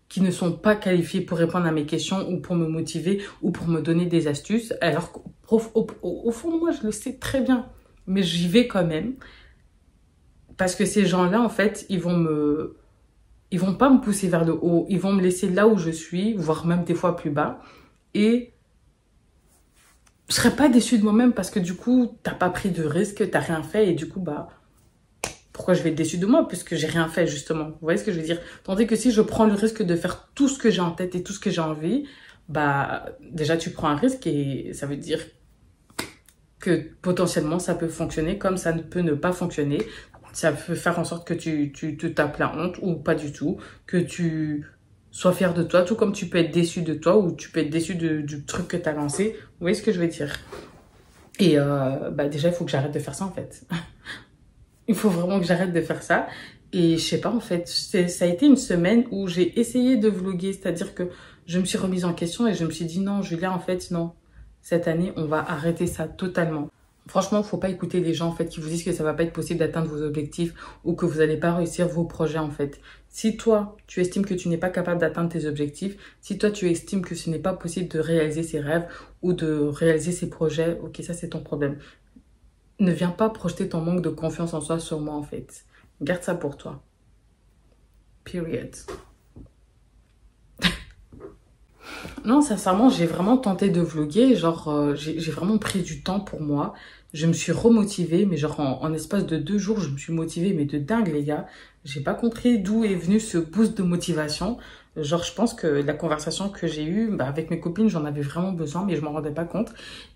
qui ne sont pas qualifiés pour répondre à mes questions ou pour me motiver ou pour me donner des astuces. Alors qu'au au, au, au fond, moi, je le sais très bien. Mais j'y vais quand même. Parce que ces gens-là, en fait, ils vont me... Ils vont pas me pousser vers le haut. Ils vont me laisser là où je suis, voire même des fois plus bas. Et je serais pas déçue de moi-même parce que du coup, t'as pas pris de risque, t'as rien fait. Et du coup, bah... Pourquoi je vais être déçue de moi puisque j'ai rien fait, justement. Vous voyez ce que je veux dire? Tandis que si je prends le risque de faire tout ce que j'ai en tête et tout ce que j'ai envie, bah, déjà, tu prends un risque et ça veut dire que potentiellement, ça peut fonctionner comme ça ne peut ne pas fonctionner. Ça peut faire en sorte que tu, tu te tapes la honte ou pas du tout, que tu sois fier de toi, tout comme tu peux être déçu de toi ou tu peux être déçu de, du truc que tu as lancé. Vous voyez ce que je veux dire? Et euh, bah, déjà, il faut que j'arrête de faire ça, en fait. Il faut vraiment que j'arrête de faire ça. Et je sais pas, en fait, ça a été une semaine où j'ai essayé de vlogger, c'est-à-dire que je me suis remise en question et je me suis dit non, Julia, en fait, non. Cette année, on va arrêter ça totalement. Franchement, faut pas écouter les gens, en fait, qui vous disent que ça va pas être possible d'atteindre vos objectifs ou que vous n'allez pas réussir vos projets, en fait. Si toi, tu estimes que tu n'es pas capable d'atteindre tes objectifs, si toi, tu estimes que ce n'est pas possible de réaliser ses rêves ou de réaliser ses projets, ok, ça, c'est ton problème. Ne viens pas projeter ton manque de confiance en soi sur moi, en fait. Garde ça pour toi. Period. Non, sincèrement, j'ai vraiment tenté de vlogger. Genre, euh, j'ai vraiment pris du temps pour moi. Je me suis remotivée, mais genre en, en espace de deux jours, je me suis motivée, mais de dingue, les gars. J'ai pas compris d'où est venu ce boost de motivation. Genre, je pense que la conversation que j'ai eue bah, avec mes copines, j'en avais vraiment besoin, mais je m'en rendais pas compte.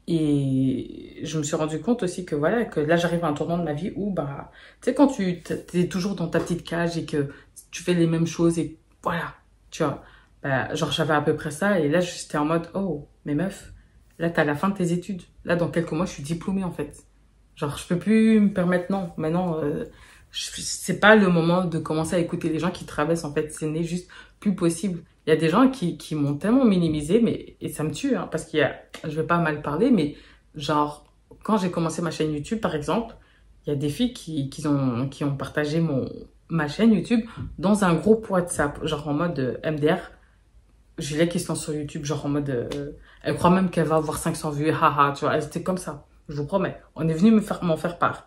Et je me suis rendu compte aussi que voilà, que là, j'arrive à un tournant de ma vie où, bah, tu sais, quand tu es toujours dans ta petite cage et que tu fais les mêmes choses et voilà, tu vois. Bah, genre, j'avais à peu près ça. Et là, j'étais en mode, oh, mais meuf, là, t'as la fin de tes études. Là, dans quelques mois, je suis diplômée, en fait. Genre, je peux plus me permettre, non. Maintenant, euh, c'est pas le moment de commencer à écouter les gens qui traversent, en fait. Ce n'est juste plus possible. Il y a des gens qui, qui m'ont tellement minimisé, mais, et ça me tue, hein, parce qu'il y a, je vais pas mal parler, mais genre, quand j'ai commencé ma chaîne YouTube, par exemple, il y a des filles qui, qui ont, qui ont partagé mon, ma chaîne YouTube dans un groupe WhatsApp, genre en mode euh, M D R. Julia qui se lance sur YouTube, genre en mode... Euh, elle croit même qu'elle va avoir cinq cents vues, haha, tu vois, elle était comme ça, je vous promets. On est venu me faire m'en faire part.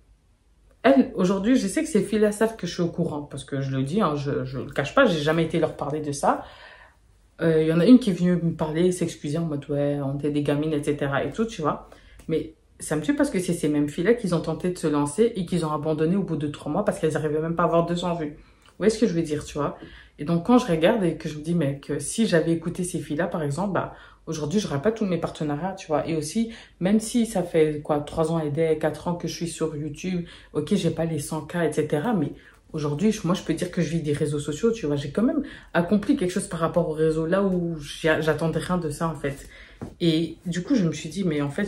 Elle, aujourd'hui, je sais que ces filles-là savent que je suis au courant, parce que je le dis, hein, je ne le cache pas, j'ai jamais été leur parler de ça. Il euh, y en a une qui est venue me parler, s'excuser en mode, ouais, on était des gamines, et cetera et tout, tu vois. Mais ça me tue parce que c'est ces mêmes filles-là qui ont tenté de se lancer et qu'ils ont abandonné au bout de trois mois parce qu'elles n'arrivaient même pas à avoir deux cents vues. Vous voyez ce que je veux dire, tu vois? Et donc, quand je regarde et que je me dis, mais que si j'avais écouté ces filles-là, par exemple, bah, aujourd'hui, je n'aurais pas tous mes partenariats, tu vois. Et aussi, même si ça fait, quoi, trois ans et des, quatre ans que je suis sur YouTube, ok, j'ai pas les cent K, et cetera. Mais aujourd'hui, moi, je peux dire que je vis des réseaux sociaux, tu vois. J'ai quand même accompli quelque chose par rapport aux réseaux, là où j'attendais rien de ça, en fait. Et du coup, je me suis dit, mais en fait,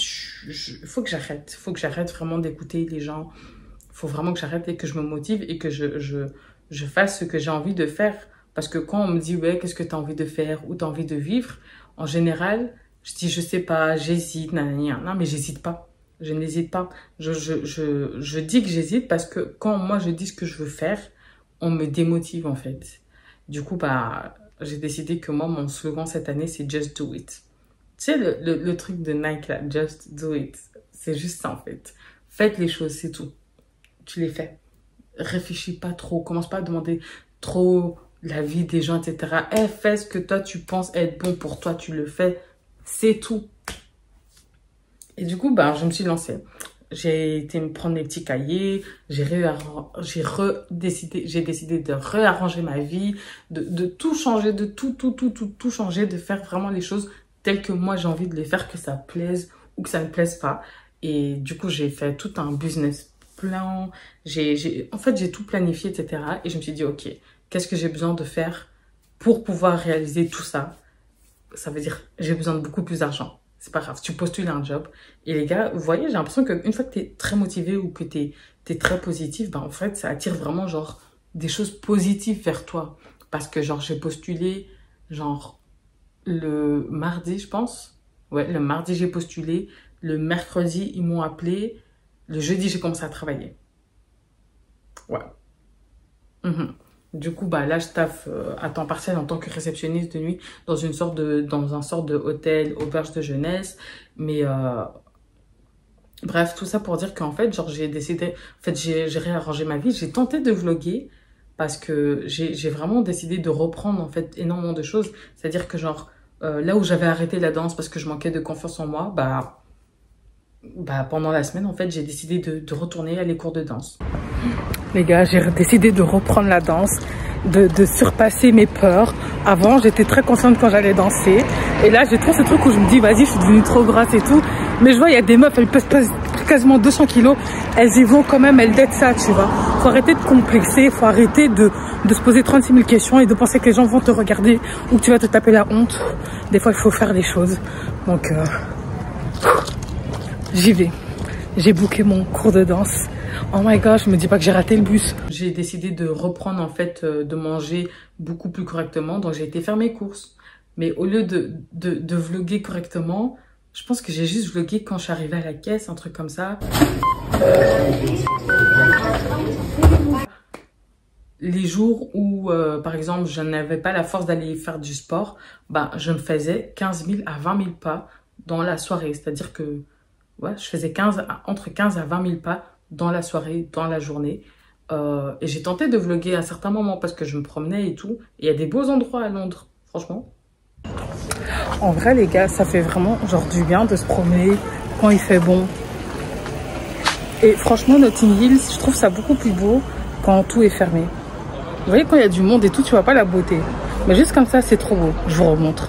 il faut que j'arrête. Il faut que j'arrête vraiment d'écouter les gens. Il faut vraiment que j'arrête et que je me motive et que je... je je fasse ce que j'ai envie de faire. Parce que quand on me dit, ouais, qu'est-ce que tu as envie de faire ou tu as envie de vivre, en général, je dis, je sais pas, j'hésite, nanana. Non, mais j'hésite pas. Je n'hésite pas. Je, je, je, je dis que j'hésite parce que quand moi, je dis ce que je veux faire, on me démotive, en fait. Du coup, bah, j'ai décidé que moi, mon slogan cette année, c'est Just Do It. Tu sais, le, le, le truc de Nike, là, Just Do It. C'est juste ça, en fait. Faites les choses, c'est tout. Tu les fais. Réfléchis pas trop, commence pas à demander trop la vie des gens, et cetera. Eh, fais ce que toi, tu penses être bon pour toi, tu le fais, c'est tout. Et du coup, bah, je me suis lancée. J'ai été me prendre mes petits cahiers, j'ai redécidé, j'ai décidé de réarranger ma vie, de, de tout changer, de tout, tout, tout, tout, tout changer, de faire vraiment les choses telles que moi j'ai envie de les faire, que ça plaise ou que ça ne plaise pas. Et du coup, j'ai fait tout un business plan, j'ai, j'ai, en fait, j'ai tout planifié, et cetera. Et je me suis dit, ok, qu'est-ce que j'ai besoin de faire pour pouvoir réaliser tout ça? Ça veut dire, j'ai besoin de beaucoup plus d'argent. C'est pas grave, tu postules un job. Et les gars, vous voyez, j'ai l'impression qu'une fois que tu es très motivé ou que tu es très positif, ben en fait, ça attire vraiment genre des choses positives vers toi. Parce que genre, j'ai postulé genre le mardi, je pense. Ouais, le mardi, j'ai postulé. Le mercredi, ils m'ont appelé. Le jeudi, j'ai commencé à travailler. Ouais. Mmh. Du coup, bah là, je taffe euh, à temps partiel en tant que réceptionniste de nuit dans une sorte de, dans un sorte de hôtel, auberge de jeunesse. Mais euh, bref, tout ça pour dire qu'en fait, genre, j'ai décidé, en fait, j'ai réarrangé ma vie. J'ai tenté de vlogger parce que j'ai vraiment décidé de reprendre en fait énormément de choses. C'est-à-dire que genre, euh, là où j'avais arrêté la danse parce que je manquais de confiance en moi, bah, bah pendant la semaine, en fait, j'ai décidé de, de retourner à les cours de danse. Les gars, j'ai décidé de reprendre la danse, de, de surpasser mes peurs. Avant, j'étais très consciente quand j'allais danser. Et là, j'ai trop ce truc où je me dis, vas-y, je suis devenue trop grasse et tout. Mais je vois, il y a des meufs, elles pèsent quasiment deux cents kilos. Elles y vont quand même, elles datent ça, tu vois. Faut arrêter de complexer, faut arrêter de, de se poser trente-six mille questions et de penser que les gens vont te regarder ou que tu vas te taper la honte. Des fois, il faut faire les choses. Donc, euh, j'y vais. J'ai booké mon cours de danse. Oh my god, je me dis pas que j'ai raté le bus. J'ai décidé de reprendre en fait, euh, de manger beaucoup plus correctement. Donc j'ai été faire mes courses. Mais au lieu de, de, de vlogger correctement, je pense que j'ai juste vlogué quand je suis arrivée à la caisse, un truc comme ça. Les jours où, euh, par exemple, je n'avais pas la force d'aller faire du sport, bah, je me faisais quinze mille à vingt mille pas dans la soirée. C'est-à-dire que ouais, je faisais quinze, entre quinze à vingt mille pas dans la soirée, dans la journée. Euh, et j'ai tenté de vlogger à certains moments parce que je me promenais et tout. Et il y a des beaux endroits à Londres, franchement. En vrai, les gars, ça fait vraiment genre du bien de se promener quand il fait bon. Et franchement, Notting Hill, je trouve ça beaucoup plus beau quand tout est fermé. Vous voyez, quand il y a du monde et tout, tu vois pas la beauté. Mais juste comme ça, c'est trop beau. Je vous remontre.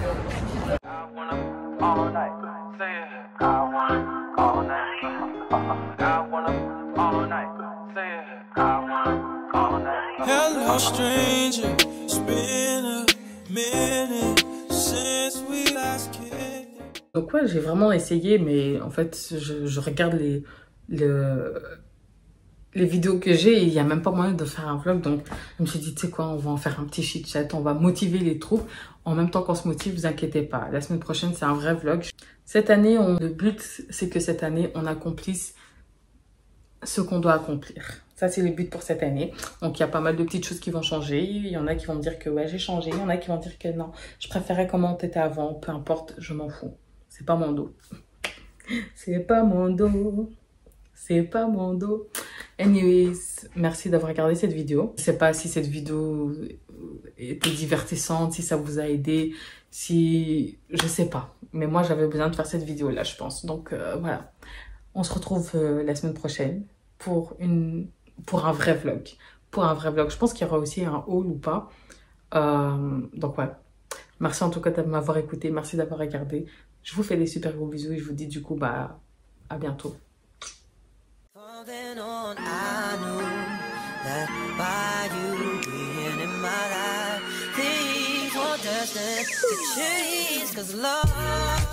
Hello stranger, it's been a minute since we last kicked. Donc ouais, j'ai vraiment essayé, mais en fait, je, je regarde les, le, les vidéos que j'ai et il n'y a même pas moyen de faire un vlog. Donc je me suis dit, tu sais quoi, on va en faire un petit chit-chat, on va motiver les troupes. En même temps qu'on se motive, vous inquiétez pas. La semaine prochaine, c'est un vrai vlog. Cette année, on, le but, c'est que cette année, on accomplisse ce qu'on doit accomplir. Ça, c'est le but pour cette année. Donc, il y a pas mal de petites choses qui vont changer. Il y en a qui vont me dire que ouais, j'ai changé. Il y en a qui vont dire que non, je préférais comment t'étais avant. Peu importe, je m'en fous. C'est pas mon dos. C'est pas mon dos. C'est pas mon dos. Anyways, merci d'avoir regardé cette vidéo. Je sais pas si cette vidéo était divertissante, si ça vous a aidé, si... Je sais pas. Mais moi, j'avais besoin de faire cette vidéo-là, je pense. Donc, euh, voilà. On se retrouve euh, la semaine prochaine pour, une, pour un vrai vlog. Pour un vrai vlog. Je pense qu'il y aura aussi un haul ou pas. Euh, donc, ouais. Merci en tout cas de m'avoir écouté. Merci d'avoir regardé. Je vous fais des super gros bisous et je vous dis du coup, bah, à bientôt. Cause love